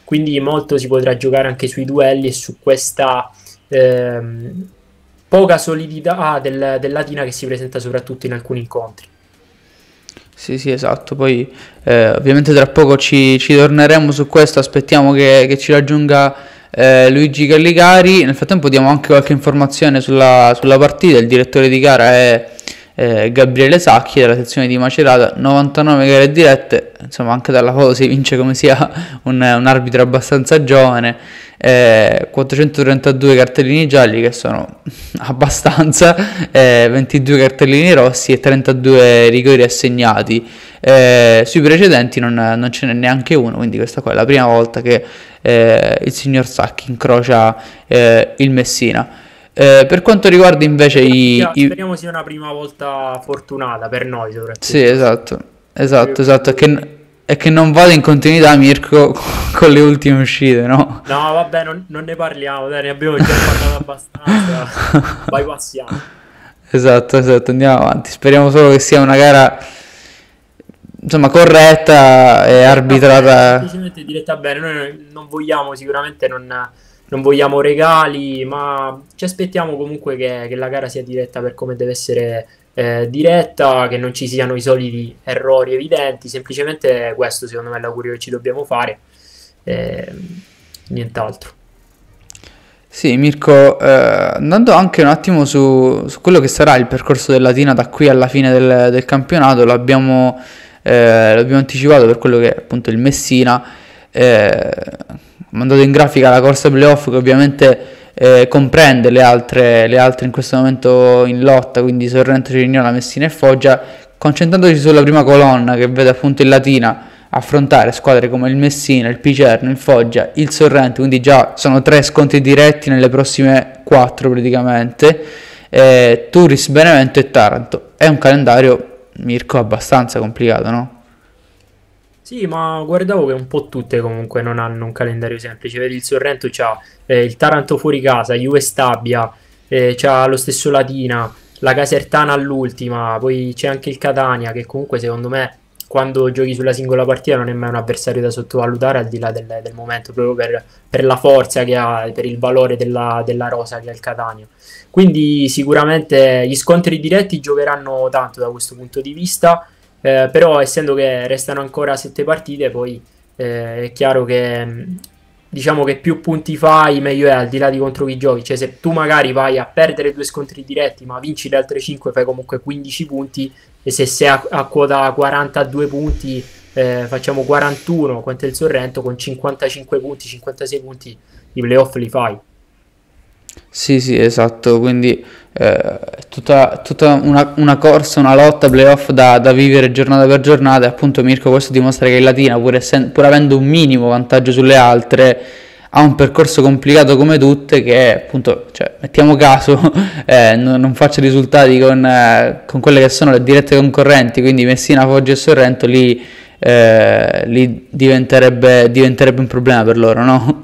quindi molto si potrà giocare anche sui duelli e su questa ehm, poca solidità del, del Latina che si presenta soprattutto in alcuni incontri. Sì, sì, esatto. Poi eh, ovviamente tra poco ci, ci torneremo su questo. Aspettiamo che, che ci raggiunga eh, Luigi Gallicari. Nel frattempo diamo anche qualche informazione sulla, sulla partita. Il direttore di gara è eh, Gabriele Sacchi della sezione di Macerata. novantanove gare dirette. Insomma, anche dalla foto si vince come sia un, un arbitro abbastanza giovane. Eh, quattrocentotrentadue cartellini gialli, che sono abbastanza, eh, ventidue cartellini rossi e trentadue rigori assegnati. Eh, sui precedenti non, non ce n'è neanche uno, quindi questa qua è la prima volta che eh, il signor Sacchi incrocia eh, il Messina. Eh, per quanto riguarda invece i, i... Speriamo sia una prima volta fortunata per noi soprattutto. Sì, esatto, esatto, esatto, che... E che non vada in continuità Mirko con le ultime uscite, no? No, vabbè, non, non ne parliamo, dai, ne abbiamo già parlato abbastanza. Vai, passiamo. Esatto, esatto, andiamo avanti. Speriamo solo che sia una gara, insomma, corretta e arbitrata. Semplicemente diretta bene. Noi non vogliamo, sicuramente non, non vogliamo regali, ma ci aspettiamo comunque che, che la gara sia diretta per come deve essere eh, diretta, che non ci siano i soliti errori evidenti. Semplicemente questo, secondo me, è l'augurio che ci dobbiamo fare. Eh, nient'altro. Sì, Mirko, eh, andando anche un attimo su, su quello che sarà il percorso del Latina da qui alla fine del, del campionato, l'abbiamo eh, l'abbiamo anticipato per quello che è appunto il Messina. Eh, mandato in grafica la corsa playoff, che ovviamente eh, comprende le altre, le altre in questo momento in lotta, quindi Sorrento, Cerignola, Messina e Foggia, concentrandoci sulla prima colonna che vede appunto il Latina affrontare squadre come il Messina, il Picerno, il Foggia, il Sorrento, quindi già sono tre scontri diretti nelle prossime quattro praticamente, eh, Turris, Benevento e Taranto. È un calendario, Mirko, abbastanza complicato, no? Sì, ma guardavo che un po' tutte comunque non hanno un calendario semplice. Vedi, il Sorrento c'ha eh, il Taranto fuori casa, Juve Stabia, eh, c'ha lo stesso Latina, la Casertana all'ultima, poi c'è anche il Catania che comunque secondo me quando giochi sulla singola partita non è mai un avversario da sottovalutare al di là del, del momento, proprio per, per la forza che ha, per il valore della, della rosa che ha il Catania. Quindi sicuramente gli scontri diretti giocheranno tanto da questo punto di vista, eh, però essendo che restano ancora sette partite, poi eh, è chiaro che diciamo che più punti fai meglio è, al di là di contro chi giochi. Cioè se tu magari vai a perdere due scontri diretti ma vinci le altre cinque fai comunque quindici punti, e se sei a, a quota quarantadue punti eh, facciamo quarantuno quanto il Sorrento, con cinquantacinque punti, cinquantasei punti i playoff li fai. Sì, sì, esatto, quindi eh, è tutta, tutta una, una corsa, una lotta playoff da, da vivere giornata per giornata, e appunto Mirko questo dimostra che il Latina, pur, essendo, pur avendo un minimo vantaggio sulle altre, ha un percorso complicato come tutte, che appunto, cioè, mettiamo caso, eh, non, non faccia risultati con, eh, con quelle che sono le dirette concorrenti, quindi Messina, Foggia e Sorrento, lì, eh, lì diventerebbe, diventerebbe un problema per loro, no?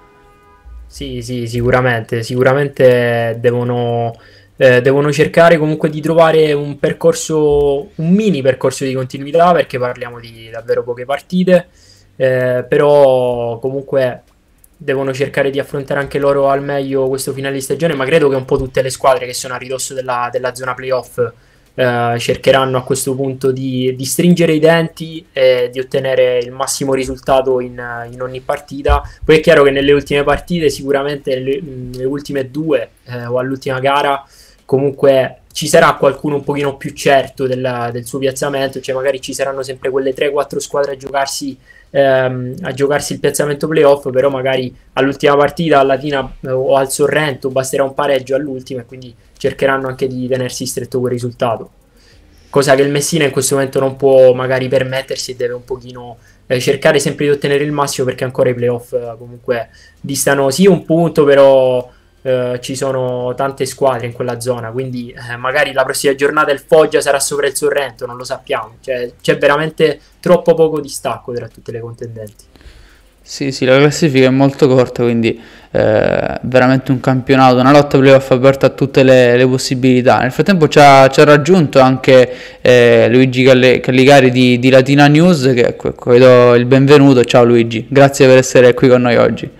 Sì, sì, sicuramente, sicuramente devono, eh, devono cercare comunque di trovare un percorso, un mini percorso di continuità, perché parliamo di davvero poche partite, eh, però comunque devono cercare di affrontare anche loro al meglio questo finale di stagione, ma credo che un po' tutte le squadre che sono a ridosso della, della zona playoff eh, cercheranno a questo punto di, di stringere i denti e di ottenere il massimo risultato in, in ogni partita. Poi è chiaro che nelle ultime partite, sicuramente nelle, nelle ultime due eh, o all'ultima gara, comunque ci sarà qualcuno un pochino più certo del, del suo piazzamento, cioè magari ci saranno sempre quelle tre quattro squadre a giocarsi ehm, a giocarsi il piazzamento playoff, però magari all'ultima partita al Latina eh, o al Sorrento basterà un pareggio all'ultima e quindi cercheranno anche di tenersi stretto quel risultato, cosa che il Messina in questo momento non può magari permettersi, e deve un pochino eh, cercare sempre di ottenere il massimo, perché ancora i playoff eh, comunque distano sì un punto, però eh, ci sono tante squadre in quella zona, quindi eh, magari la prossima giornata il Foggia sarà sopra il Sorrento, non lo sappiamo, cioè, c'è veramente troppo poco distacco tra tutte le contendenti. Sì, sì, la classifica è molto corta, quindi eh, veramente un campionato, una lotta playoff aperta a tutte le, le possibilità. Nel frattempo ci ha, ci ha raggiunto anche eh, Luigi Calle- Calligari di, di Latina News, che ecco, ecco, vi do il benvenuto. Ciao Luigi, grazie per essere qui con noi oggi.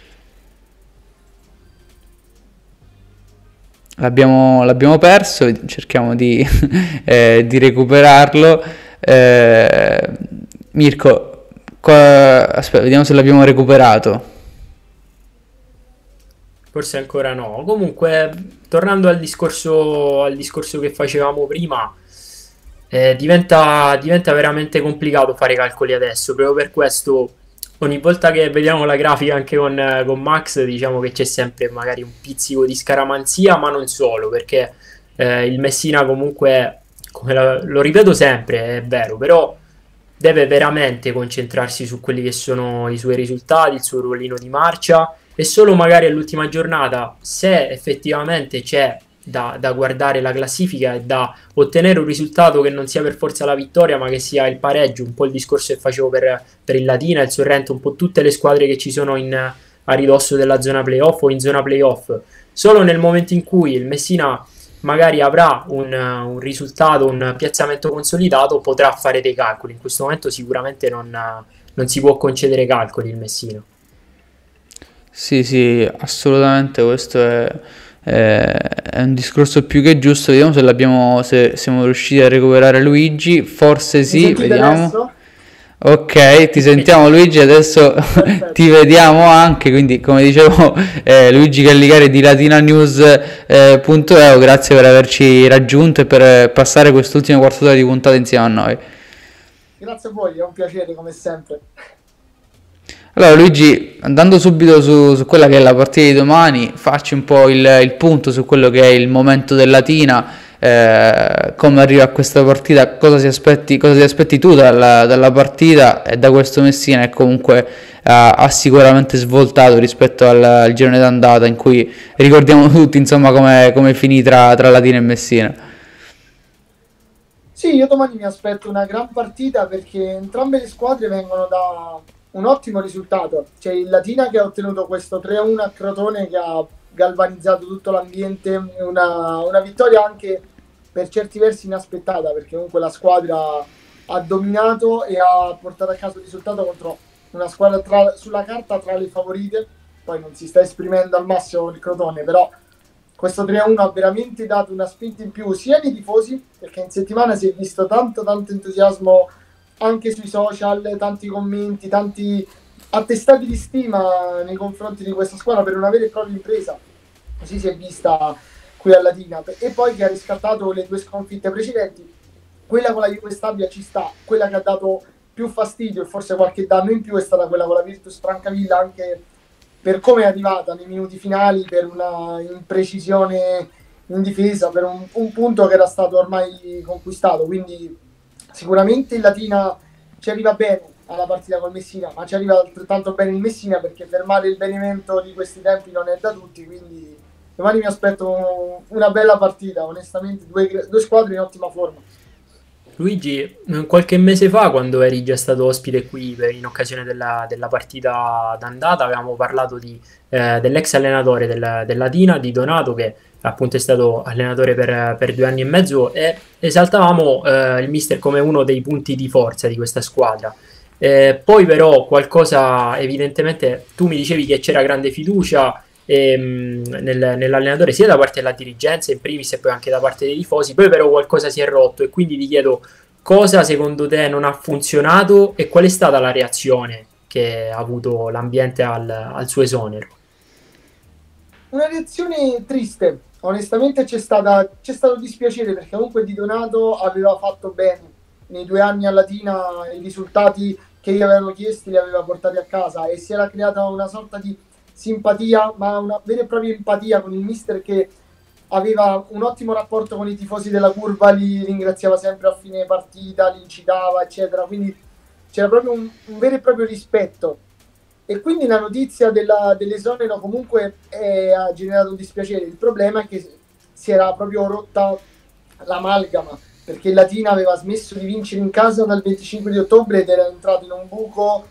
L'abbiamo, l'abbiamo perso, cerchiamo di, eh, di recuperarlo. Eh, Mirko, qua- aspetta, vediamo se l'abbiamo recuperato. Forse ancora no. Comunque, tornando al discorso, al discorso che facevamo prima, eh, diventa, diventa veramente complicato fare calcoli adesso. Proprio per questo, ogni volta che vediamo la grafica anche con, eh, con Max, diciamo che c'è sempre magari un pizzico di scaramanzia, ma non solo, perché eh, il Messina comunque, come la- lo ripeto sempre, è vero, però deve veramente concentrarsi su quelli che sono i suoi risultati, il suo ruolino di marcia e solo magari all'ultima giornata, se effettivamente c'è da, da guardare la classifica e da ottenere un risultato che non sia per forza la vittoria, ma che sia il pareggio, un po' il discorso che facevo per, per il Latina, il Sorrento, un po' tutte le squadre che ci sono in, a ridosso della zona playoff o in zona playoff. Solo nel momento in cui il Messina magari avrà un, un risultato, un piazzamento consolidato, potrà fare dei calcoli. In questo momento sicuramente non, non si può concedere calcoli il Messina. Sì, sì, assolutamente, questo è, è- è un discorso più che giusto. Vediamo se l'abbiamo, se siamo riusciti a recuperare Luigi. Forse Mi sì, sentite vediamo. adesso? Ok, ti sentiamo Luigi, adesso ti Perfetto. vediamo anche, quindi come dicevo eh, Luigi Calligari di Latina News eh, punto e u, grazie per averci raggiunto e per eh, passare quest'ultimo quarto d'ora di puntata insieme a noi. Grazie a voi, è un piacere come sempre. Allora Luigi, andando subito su, su quella che è la partita di domani, facci un po' il, il punto su quello che è il momento del Latina, eh, come arriva a questa partita, cosa si aspetti, cosa ti aspetti tu dalla, dalla partita e da questo Messina che comunque ha, ha sicuramente svoltato rispetto al, al girone d'andata in cui ricordiamo tutti insomma come come finì tra, tra Latina e Messina. Sì, io domani mi aspetto una gran partita perché entrambe le squadre vengono da un ottimo risultato. C'è il Latina che ha ottenuto questo tre a uno a Crotone che ha galvanizzato tutto l'ambiente, una, una vittoria anche per certi versi inaspettata perché comunque la squadra ha dominato e ha portato a casa il risultato contro una squadra tra- sulla carta tra le favorite. Poi non si sta esprimendo al massimo il Crotone, però questo tre a uno ha veramente dato una spinta in più sia ai tifosi, perché in settimana si è visto tanto tanto entusiasmo anche sui social, tanti commenti, tanti attestati di stima nei confronti di questa squadra per una vera e propria impresa. Così si è vista qui a Latina. E poi che ha riscattato le due sconfitte precedenti. Quella con la Juve Stabia ci sta, quella che ha dato più fastidio e forse qualche danno in più è stata quella con la Virtus Francavilla, anche per come è arrivata nei minuti finali, per una imprecisione in difesa, per un, un punto che era stato ormai conquistato. Quindi sicuramente il Latina ci arriva bene alla partita col Messina, ma ci arriva altrettanto bene il Messina perché fermare il Benevento di questi tempi non è da tutti, quindi domani mi aspetto una bella partita, onestamente, due, due squadre in ottima forma. Luigi, qualche mese fa, quando eri già stato ospite qui per- in occasione della, della partita d'andata, avevamo parlato di, eh, dell'ex allenatore del, del Latina, di Donato, che appunto è stato allenatore per, per due anni e mezzo, e esaltavamo eh, il mister come uno dei punti di forza di questa squadra. Eh, poi però qualcosa, evidentemente, tu mi dicevi che c'era grande fiducia ehm, nel- nell'allenatore sia da parte della dirigenza in primis e poi anche da parte dei tifosi, poi però qualcosa si è rotto e quindi ti chiedo cosa secondo te non ha funzionato e qual è stata la reazione che ha avuto l'ambiente al, al suo esonero. Una reazione triste, onestamente c'è stata, c'è stato dispiacere perché comunque Di Donato aveva fatto bene nei due anni a Latina, i risultati che gli avevano chiesti li aveva portati a casa e si era creata una sorta di simpatia, ma una vera e propria empatia con il mister che aveva un ottimo rapporto con i tifosi della curva, li ringraziava sempre a fine partita, li incitava, eccetera. Quindi c'era proprio un, un vero e proprio rispetto. E quindi la notizia della, dell'esonero comunque eh, ha generato un dispiacere. Il problema è che si era proprio rotta l'amalgama, perché il Latina aveva smesso di vincere in casa dal venticinque di ottobre ed era entrato in un buco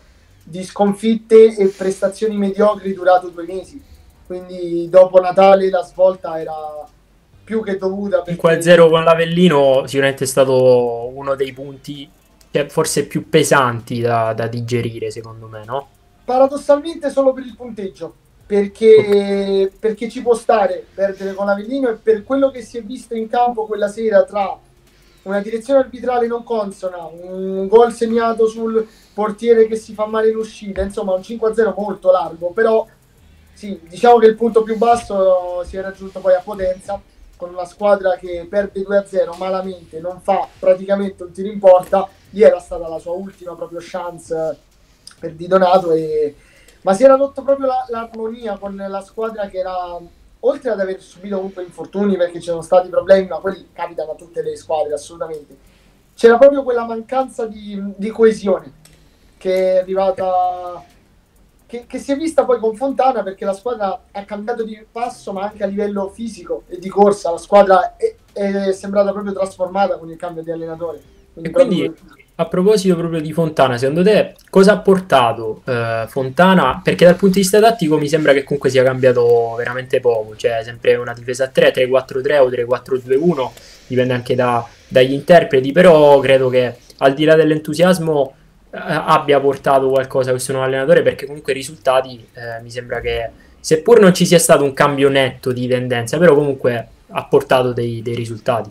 di sconfitte e prestazioni mediocri durato due mesi. Quindi dopo Natale la svolta era più che dovuta. cinque a zero con l'Avellino sicuramente è stato uno dei punti che forse più pesanti da, da digerire, secondo me, no? Paradossalmente solo per il punteggio, perché, perché ci può stare perdere con l'Avellino, e per quello che si è visto in campo quella sera, tra una direzione arbitrale non consona, un gol segnato sul portiere che si fa male in uscita, insomma un cinque a zero molto largo, però sì, diciamo che il punto più basso si è raggiunto poi a Potenza, con una squadra che perde due a zero malamente, non fa praticamente un tiro in porta. Lì era stata la sua ultima proprio chance per Di Donato, e... ma si era rotto proprio la, l'armonia con la squadra, che era, oltre ad aver subito comunque infortuni perché c'erano stati problemi, ma quelli capitano a tutte le squadre assolutamente, c'era proprio quella mancanza di, di coesione che è arrivata, che, che si è vista poi con Fontana, perché la squadra ha cambiato di passo, ma anche a livello fisico e di corsa la squadra è, è sembrata proprio trasformata con il cambio di allenatore. Quindi e quindi proprio... a proposito proprio di Fontana, secondo te cosa ha portato eh, Fontana? Perché dal punto di vista tattico mi sembra che comunque sia cambiato veramente poco, cioè sempre una difesa a tre, tre quattro tre o tre quattro due uno, dipende anche da, dagli interpreti, però credo che al di là dell'entusiasmo eh, abbia portato qualcosa questo nuovo allenatore, perché comunque i risultati eh, mi sembra che, seppur non ci sia stato un cambio netto di tendenza, però comunque ha portato dei, dei risultati.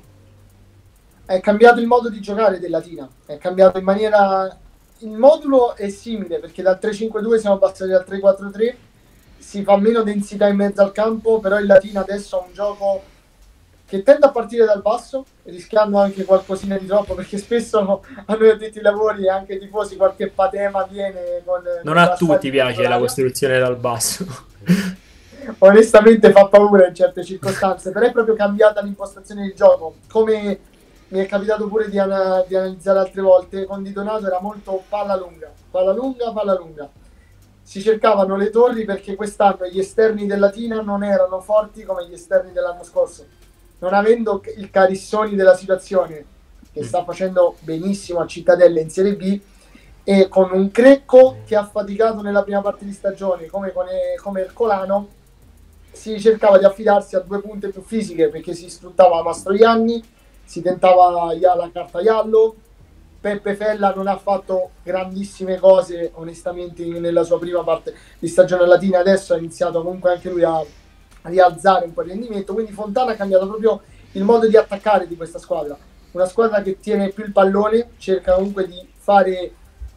È cambiato il modo di giocare del Latina, è cambiato in maniera... Il modulo è simile, perché dal tre cinque due siamo passati al tre quattro tre, si fa meno densità in mezzo al campo, però il Latina adesso ha un gioco che tende a partire dal basso, rischiando anche qualcosina di troppo, perché spesso a noi addetti ai lavori e anche ai tifosi qualche patema viene con... Non a tutti piace la costruzione dal basso. Onestamente fa paura in certe circostanze, però è proprio cambiata l'impostazione del gioco, come... Mi è capitato pure di, ana- di analizzare altre volte. Con Di Donato era molto palla lunga, palla lunga, palla lunga. Si cercavano le torri, perché quest'anno gli esterni del Latina non erano forti come gli esterni dell'anno scorso. Non avendo il Carissoni della situazione, che sta facendo benissimo a Cittadella in Serie B, e con un Crecco che ha faticato nella prima parte di stagione, come, con e- come Ercolano, si cercava di affidarsi a due punte più fisiche, perché si sfruttava Mastroianni, si tentava la carta Iallo. Peppe Fella non ha fatto grandissime cose onestamente nella sua prima parte di stagione latina, adesso ha iniziato comunque anche lui a rialzare un po' il rendimento, quindi Fontana ha cambiato proprio il modo di attaccare di questa squadra, una squadra che tiene più il pallone, cerca comunque di fare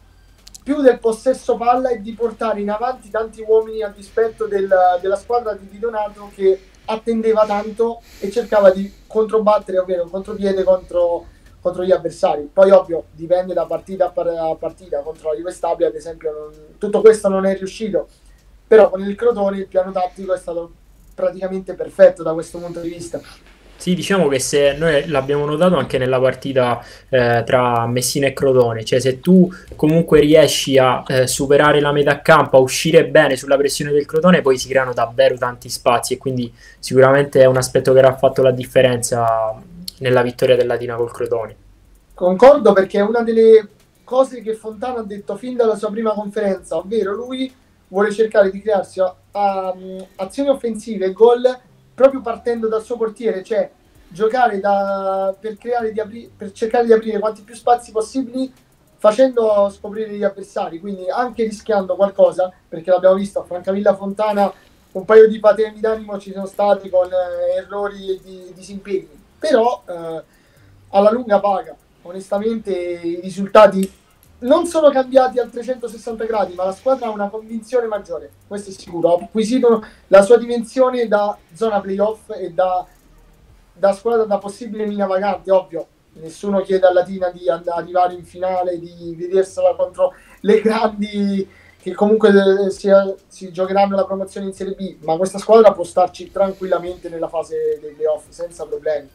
più del possesso palla e di portare in avanti tanti uomini a dispetto del, della squadra di Di Donato, che attendeva tanto e cercava di controbattere, ovvero un contropiede contro, contro gli avversari. Poi ovvio dipende da partita a partita. Contro la Juve Stabia ad esempio non, tutto questo non è riuscito, però con il Crotone il piano tattico è stato praticamente perfetto da questo punto di vista. Sì, diciamo che se noi l'abbiamo notato anche nella partita eh, tra Messina e Crotone, cioè se tu comunque riesci a eh, superare la metà campo, a uscire bene sulla pressione del Crotone, poi si creano davvero tanti spazi, e quindi sicuramente è un aspetto che avrà fatto la differenza nella vittoria del Latina col Crotone. Concordo, perché è una delle cose che Fontana ha detto fin dalla sua prima conferenza, ovvero lui vuole cercare di crearsi a, a, azioni offensive e gol proprio partendo dal suo portiere, cioè giocare da, per, creare di apri, per cercare di aprire quanti più spazi possibili, facendo scoprire gli avversari, quindi anche rischiando qualcosa, perché l'abbiamo visto a Francavilla Fontana, un paio di patemi d'animo ci sono stati con eh, errori e di, disimpegni, però eh, alla lunga paga. Onestamente i risultati non sono cambiati al trecentosessanta gradi, ma la squadra ha una convinzione maggiore, questo è sicuro. Ha acquisito la sua dimensione da zona playoff e da, da squadra da possibile mina vagante. Ovvio, nessuno chiede a Latina di andare, arrivare in finale, di vedersela contro le grandi che comunque si, si giocheranno la promozione in Serie B, ma questa squadra può starci tranquillamente nella fase dei playoff senza problemi.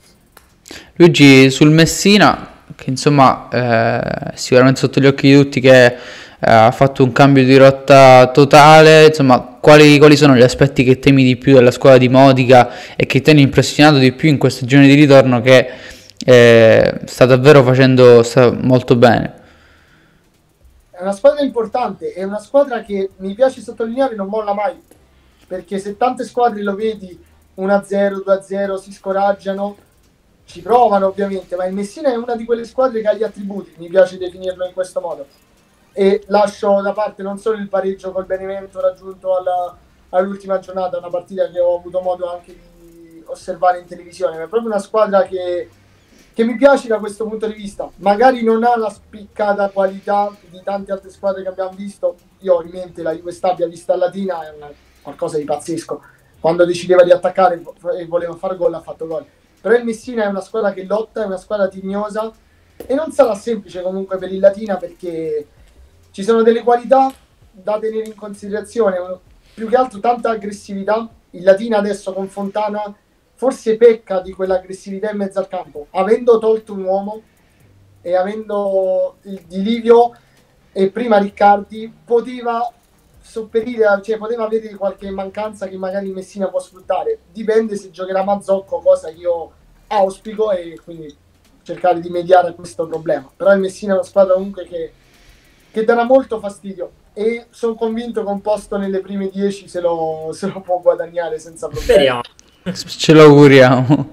Luigi, sul Messina, che insomma eh, sicuramente sotto gli occhi di tutti, che eh, ha fatto un cambio di rotta totale, insomma quali, quali sono gli aspetti che temi di più della squadra di Modica e che ti hanno impressionato di più in questo girone di ritorno, che eh, sta davvero facendo sta molto bene? è una squadra importante, è una squadra che mi piace sottolineare non molla mai, perché se tante squadre lo vedi uno a zero, due a zero, si scoraggiano, ci provano ovviamente, ma il Messina è una di quelle squadre che ha gli attributi, mi piace definirlo in questo modo. E lascio da parte non solo il pareggio col Benevento raggiunto alla, all'ultima giornata, una partita che ho avuto modo anche di osservare in televisione, ma è proprio una squadra che, che mi piace da questo punto di vista. Magari non ha la spiccata qualità di tante altre squadre che abbiamo visto, io ho in mente la Juve Stabia vista a Latina, è una, qualcosa di pazzesco, quando decideva di attaccare e voleva fare gol ha fatto gol. Però il Messina è una squadra che lotta, è una squadra tignosa e non sarà semplice comunque per il Latina, perché ci sono delle qualità da tenere in considerazione, più che altro tanta aggressività. Il Latina adesso con Fontana forse pecca di quell'aggressività in mezzo al campo, avendo tolto un uomo e avendo il Di Livio e prima Riccardi, poteva sopperire, cioè poteva avere qualche mancanza che magari il Messina può sfruttare. Dipende se giocherà Mazzocco, cosa che io auspico, e quindi cercare di mediare a questo problema. Però il Messina è una squadra comunque che, che darà molto fastidio e sono convinto che un posto nelle prime dieci se lo, se lo può guadagnare senza problemi. Speriamo. Ce lo auguriamo.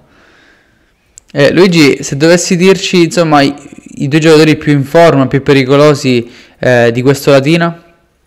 Eh, Luigi, se dovessi dirci insomma i, i due giocatori più in forma, più pericolosi eh, di questo Latina?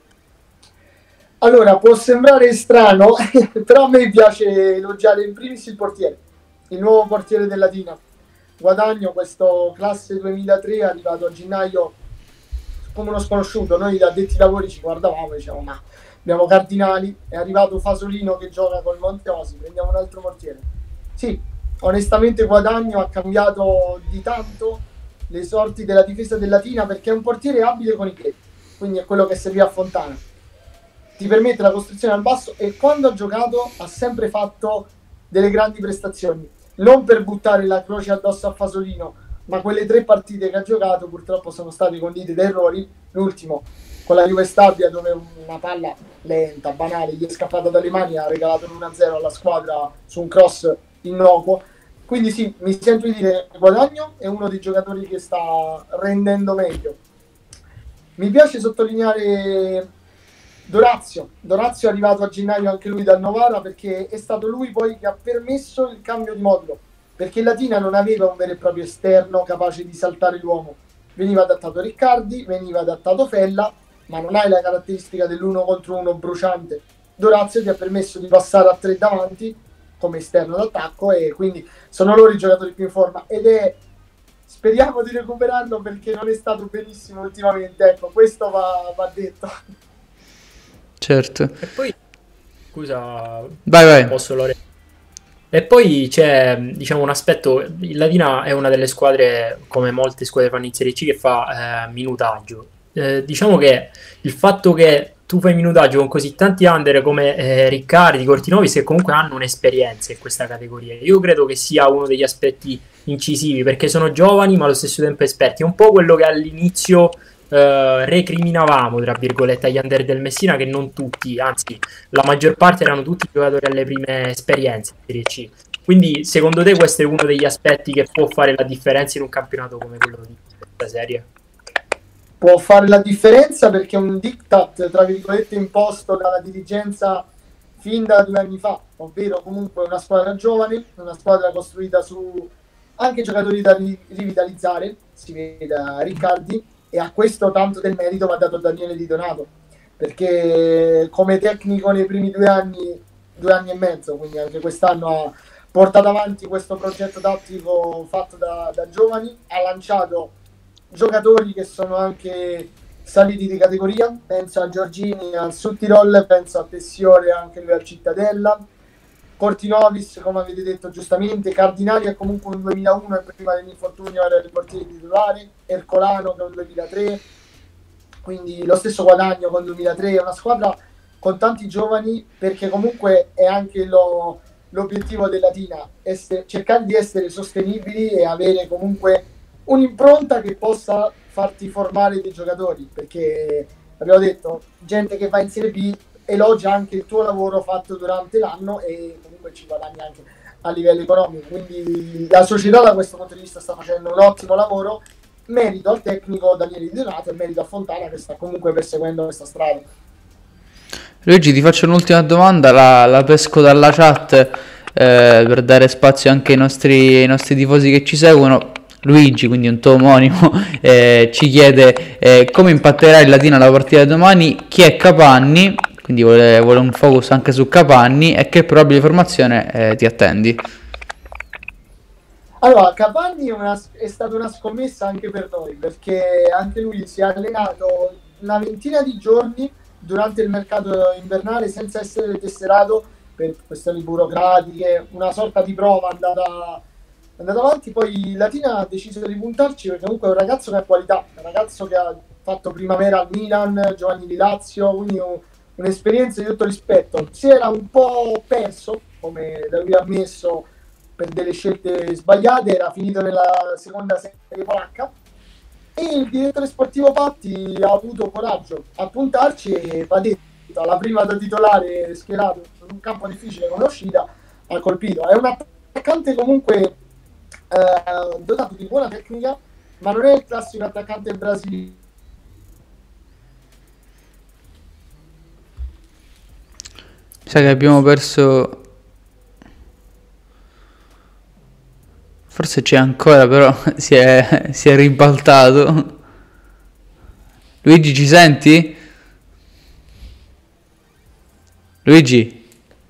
Allora, può sembrare strano, però a me piace elogiare in primis il portiere, il nuovo portiere del Latina. Guadagno, questo classe duemilatré, è arrivato a gennaio come uno sconosciuto. Noi da addetti ai lavori ci guardavamo e dicevamo, ma abbiamo Cardinali, è arrivato Fasolino che gioca col Monteosi, prendiamo un altro portiere. Sì, onestamente Guadagno ha cambiato di tanto le sorti della difesa del Latina, perché è un portiere abile con i piedi, quindi è quello che serviva a Fontana. Ti permette la costruzione al basso e quando ha giocato ha sempre fatto delle grandi prestazioni, non per buttare la croce addosso a Fasolino, ma quelle tre partite che ha giocato purtroppo sono state condite da errori. L'ultimo con la Juve Stabia, dove una palla lenta, banale, gli è scappata dalle mani e ha regalato l'uno a zero alla squadra su un cross innocuo. Quindi sì, mi sento di dire che Guadagno è uno dei giocatori che sta rendendo meglio. Mi piace sottolineare Dorazio. Dorazio è arrivato a gennaio anche lui dal Novara, perché è stato lui poi che ha permesso il cambio di modulo, perché il Latina non aveva un vero e proprio esterno capace di saltare l'uomo. Veniva adattato Riccardi, veniva adattato Fella, ma non hai la caratteristica dell'uno contro uno bruciante. Dorazio ti ha permesso di passare a tre davanti come esterno d'attacco, e quindi sono loro i giocatori più in forma, ed è, speriamo di recuperarlo, perché non è stato benissimo ultimamente, ecco, questo va, va detto. Certo. E poi, scusa, vai vai. Posso Lore? E poi c'è, diciamo, un aspetto, il Latina è una delle squadre, come molte squadre fanno in Serie C, che fa eh, minutaggio. Eh, diciamo che il fatto che tu fai minutaggio con così tanti under come eh, Riccardi, Cortinovis, che comunque hanno un'esperienza in questa categoria, io credo che sia uno degli aspetti incisivi, perché sono giovani ma allo stesso tempo esperti. È un po' quello che all'inizio Uh, recriminavamo tra virgolette agli under del Messina, che non tutti, anzi la maggior parte erano tutti giocatori alle prime esperienze in Serie C. Quindi secondo te questo è uno degli aspetti che può fare la differenza in un campionato come quello di questa serie? Può fare la differenza perché è un diktat tra virgolette imposto dalla dirigenza fin da due anni fa, ovvero comunque una squadra giovane, una squadra costruita su anche giocatori da rivitalizzare, si vede da Riccardi, e a questo tanto del merito va dato a Daniele Di Donato, perché come tecnico nei primi due anni, due anni e mezzo, quindi anche quest'anno, ha portato avanti questo progetto tattico fatto da, da giovani, ha lanciato giocatori che sono anche saliti di categoria, penso a Giorgini al Sudtirol, penso a Tessiore anche lui al Cittadella, Cortinovis, come avete detto giustamente, Cardinali è comunque un duemilauno e prima dell'infortunio era il portiere titolare, Ercolano che è un duemilatré, quindi lo stesso Guadagno con duemilatré, è una squadra con tanti giovani, perché comunque è anche lo, l'obiettivo della Latina, essere, cercare di essere sostenibili e avere comunque un'impronta che possa farti formare dei giocatori, perché abbiamo detto, gente che va in Serie B elogia anche il tuo lavoro fatto durante l'anno e comunque ci guadagna anche a livello economico, quindi la società da questo punto di vista sta facendo un ottimo lavoro merito al tecnico Daniele Di Donato e merito a Fontana, che sta comunque perseguendo questa strada. Luigi, ti faccio un'ultima domanda, la, la pesco dalla chat, eh, per dare spazio anche ai nostri, ai nostri tifosi che ci seguono. Luigi, quindi un tuo omonimo, eh, ci chiede eh, come impatterà il Latina la partita di domani, chi è Capanni, quindi vuole, vuole un focus anche su Capanni, e che probabile formazione eh, ti attendi? Allora, Capanni è, una, è stata una scommessa anche per noi, perché anche lui si è allenato una ventina di giorni durante il mercato invernale senza essere tesserato per questioni burocratiche, una sorta di prova andata, andata avanti. Poi Latina ha deciso di puntarci perché comunque è un ragazzo che ha qualità, un ragazzo che ha fatto primavera al Milan, Giovanni di Lazio, quindi un, un'esperienza di tutto rispetto. Si era un po' perso, come da lui ammesso, per delle scelte sbagliate, era finito nella seconda serie polacca, e il direttore sportivo Patti ha avuto coraggio a puntarci e va detto, alla prima da titolare schierato in un campo difficile come uscita ha colpito. È un attaccante comunque eh, dotato di buona tecnica, ma non è il classico attaccante brasiliano. Sai che abbiamo perso... Forse c'è ancora, però si è, si è ribaltato. Luigi, ci senti? Luigi?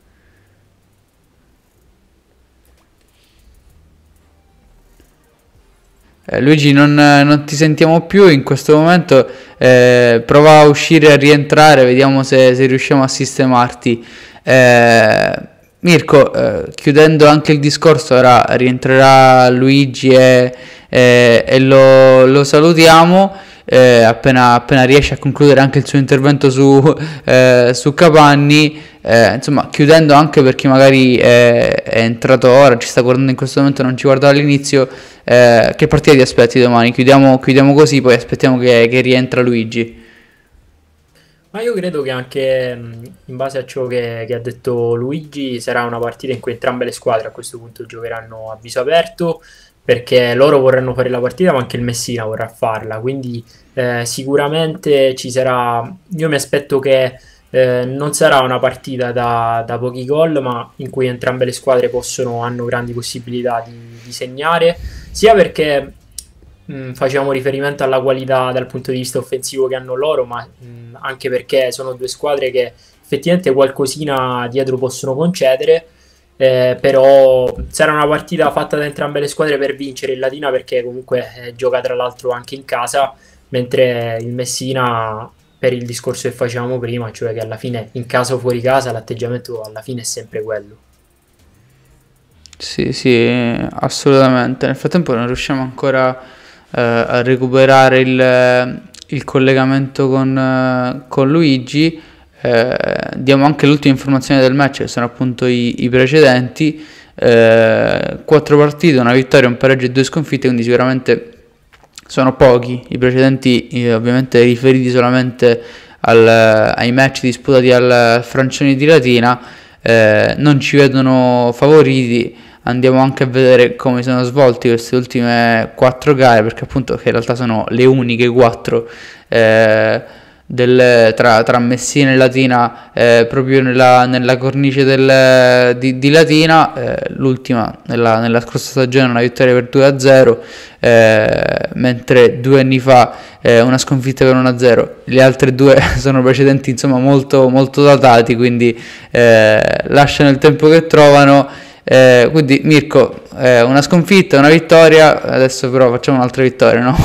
Eh, Luigi, non, non ti sentiamo più in questo momento. Eh, prova a uscire e a rientrare, vediamo se, se riusciamo a sistemarti. Eh... Mirko, eh, chiudendo anche il discorso, ora rientrerà Luigi e, e, e lo, lo salutiamo eh, appena, appena riesce a concludere anche il suo intervento su, eh, su Capanni. Eh, insomma, chiudendo anche per chi magari è, è entrato ora, ci sta guardando in questo momento, non ci guardava all'inizio, eh, che partita ti aspetti domani? Chiudiamo, chiudiamo così, poi aspettiamo che, che rientra Luigi. Ma io credo che anche mh, in base a ciò che, che ha detto Luigi sarà una partita in cui entrambe le squadre a questo punto giocheranno a viso aperto, perché loro vorranno fare la partita ma anche il Messina vorrà farla, quindi eh, sicuramente ci sarà, io mi aspetto che eh, non sarà una partita da, da pochi gol, ma in cui entrambe le squadre possono, hanno grandi possibilità di, di segnare, sia perché mh, facciamo riferimento alla qualità dal punto di vista offensivo che hanno loro, ma mh, anche perché sono due squadre che effettivamente qualcosina dietro possono concedere. Eh, però sarà una partita fatta da entrambe le squadre per vincere il Latina, perché comunque eh, gioca tra l'altro anche in casa, mentre il Messina, per il discorso che facevamo prima, cioè che alla fine in casa o fuori casa l'atteggiamento alla fine è sempre quello. Sì, sì, assolutamente. Nel frattempo non riusciamo ancora eh, a recuperare il, il collegamento con, eh, con Luigi. Eh, diamo anche l'ultima informazione del match, che sono appunto i, i precedenti. Eh, quattro partite, una vittoria, un pareggio e due sconfitte, quindi sicuramente sono pochi i precedenti, eh, ovviamente riferiti solamente al, ai match disputati al Francioni di Latina. Eh, non ci vedono favoriti. Andiamo anche a vedere come sono svolti queste ultime quattro gare, perché appunto che in realtà sono le uniche quattro eh, del, tra, tra Messina e Latina, eh, proprio nella, nella cornice del, di, di Latina. Eh, l'ultima nella, nella scorsa stagione una vittoria per due a zero, eh, mentre due anni fa eh, una sconfitta per uno a zero. Le altre due sono precedenti insomma molto, molto datati, quindi eh, lasciano il tempo che trovano. Eh, quindi Mirko, eh, una sconfitta, una vittoria, adesso però facciamo un'altra vittoria, no?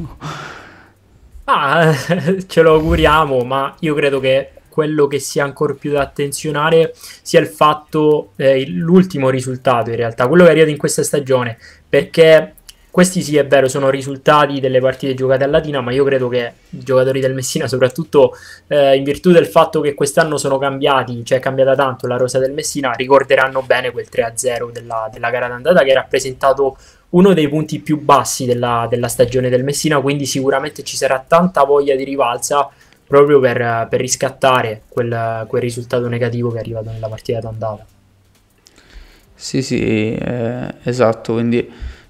Ah, ce lo auguriamo, ma io credo che quello che sia ancora più da attenzionare sia il fatto, eh, l'ultimo risultato in realtà, quello che è arrivato in questa stagione, perché questi sì è vero, sono risultati delle partite giocate a Latina, ma io credo che i giocatori del Messina, soprattutto eh, in virtù del fatto che quest'anno sono cambiati, cioè è cambiata tanto la rosa del Messina, ricorderanno bene quel tre a zero della, della gara d'andata, che ha rappresentato uno dei punti più bassi della, della stagione del Messina, quindi sicuramente ci sarà tanta voglia di rivalsa proprio per, per riscattare quel, quel risultato negativo che è arrivato nella partita d'andata. Sì, sì, eh, esatto, quindi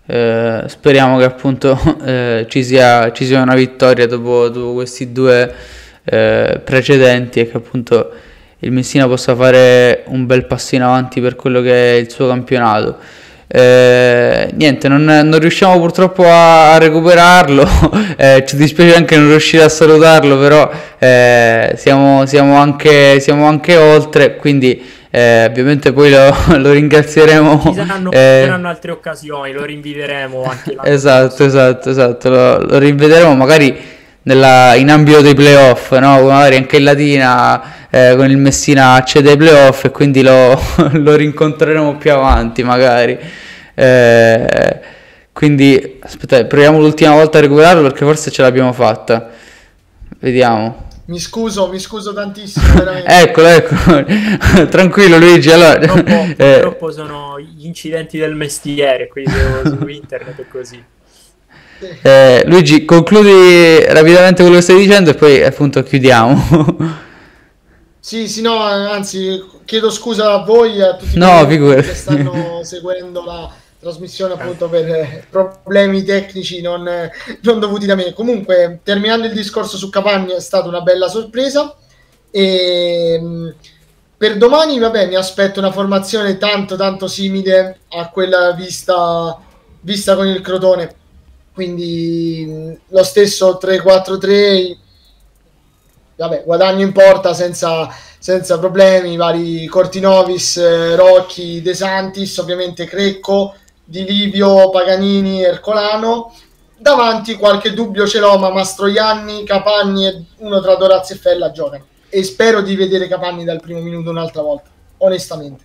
Eh, speriamo che appunto eh, ci sia, ci sia una vittoria dopo, dopo questi due eh, precedenti e che appunto il Messina possa fare un bel passo in avanti per quello che è il suo campionato. Eh, niente, non, non riusciamo purtroppo a, a recuperarlo, eh, ci dispiace anche non riuscire a salutarlo, però eh, siamo, siamo, anche, siamo anche oltre, quindi eh, ovviamente poi lo, lo ringrazieremo. Ci saranno, eh, ci saranno altre occasioni, lo rinviteremo anche l'anno esatto, prossimo. esatto, esatto, lo, lo rivedremo magari nella, in ambito dei playoff, no? Magari anche in Latina eh, con il Messina accede ai playoff e quindi lo, lo rincontreremo più avanti magari. Eh, quindi aspetta, proviamo l'ultima volta a recuperarlo perché forse ce l'abbiamo fatta. Vediamo. Mi scuso, mi scuso tantissimo, veramente. Eccolo, eccolo. Tranquillo Luigi, allora Purtroppo, eh, purtroppo sono gli incidenti del mestiere, quindi devo su internet e così. eh, Luigi, concludi rapidamente quello che stai dicendo e poi appunto chiudiamo. Sì, sì, no, anzi, chiedo scusa a voi e a tutti No, quelli figurati. che stanno seguendo la trasmissione appunto per eh, problemi tecnici non, eh, non dovuti da me. Comunque, terminando il discorso su Cavani, è stata una bella sorpresa e mh, per domani, vabbè, mi aspetto una formazione tanto tanto simile a quella vista, vista con il Crotone, quindi mh, lo stesso tre quattro tre. Vabbè, guadagno in porta senza, senza problemi, i vari Cortinovis, eh, Rocchi, De Santis, ovviamente Crecco, Di Livio, Paganini, Ercolano. Davanti qualche dubbio ce l'ho, ma Mastroianni, Capanni e uno tra Dorazzi e Fella giocano. E spero di vedere Capanni dal primo minuto un'altra volta, onestamente.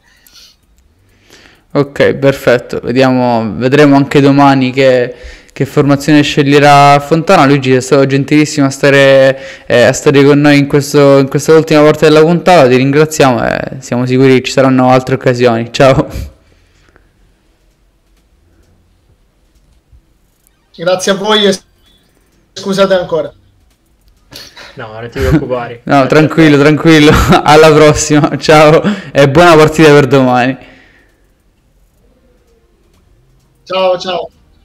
Ok, perfetto. Vediamo, vedremo anche domani che, che formazione sceglierà Fontana. Luigi è stato gentilissimo a stare, eh, a stare con noi in, questo, in questa ultima parte della puntata. Ti ringraziamo e siamo sicuri che ci saranno altre occasioni. Ciao. Grazie a voi e scusate ancora. No, non ti preoccupare. No, tranquillo, tranquillo. Alla prossima. Ciao e buona partita per domani. Ciao, ciao.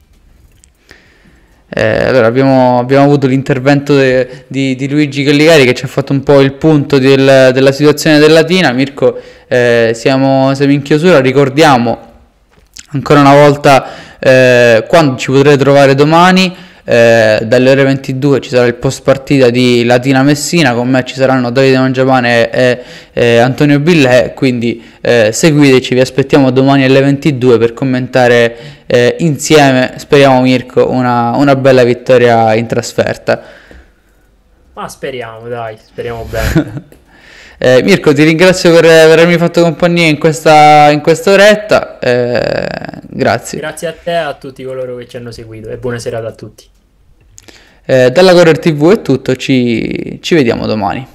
Eh, allora abbiamo, abbiamo avuto l'intervento de- di, di Luigi Galligari che ci ha fatto un po' il punto del- della situazione del Latina. Mirko, eh, siamo, siamo in chiusura, ricordiamo ancora una volta eh, quando ci potrete trovare domani. Eh, dalle ore ventidue ci sarà il post partita di Latina Messina, con me ci saranno Davide Mangiapane e, e Antonio Billè, quindi eh, seguiteci, vi aspettiamo domani alle ventidue per commentare eh, insieme, speriamo Mirko, una, una bella vittoria in trasferta. Ma speriamo, dai, speriamo bene. eh, Mirko, ti ringrazio per, per avermi fatto compagnia in questa, in questa oretta, eh, grazie. Grazie a te e a tutti coloro che ci hanno seguito e buona serata a tutti. Eh, dalla Correr ti vu è tutto, ci, ci vediamo domani.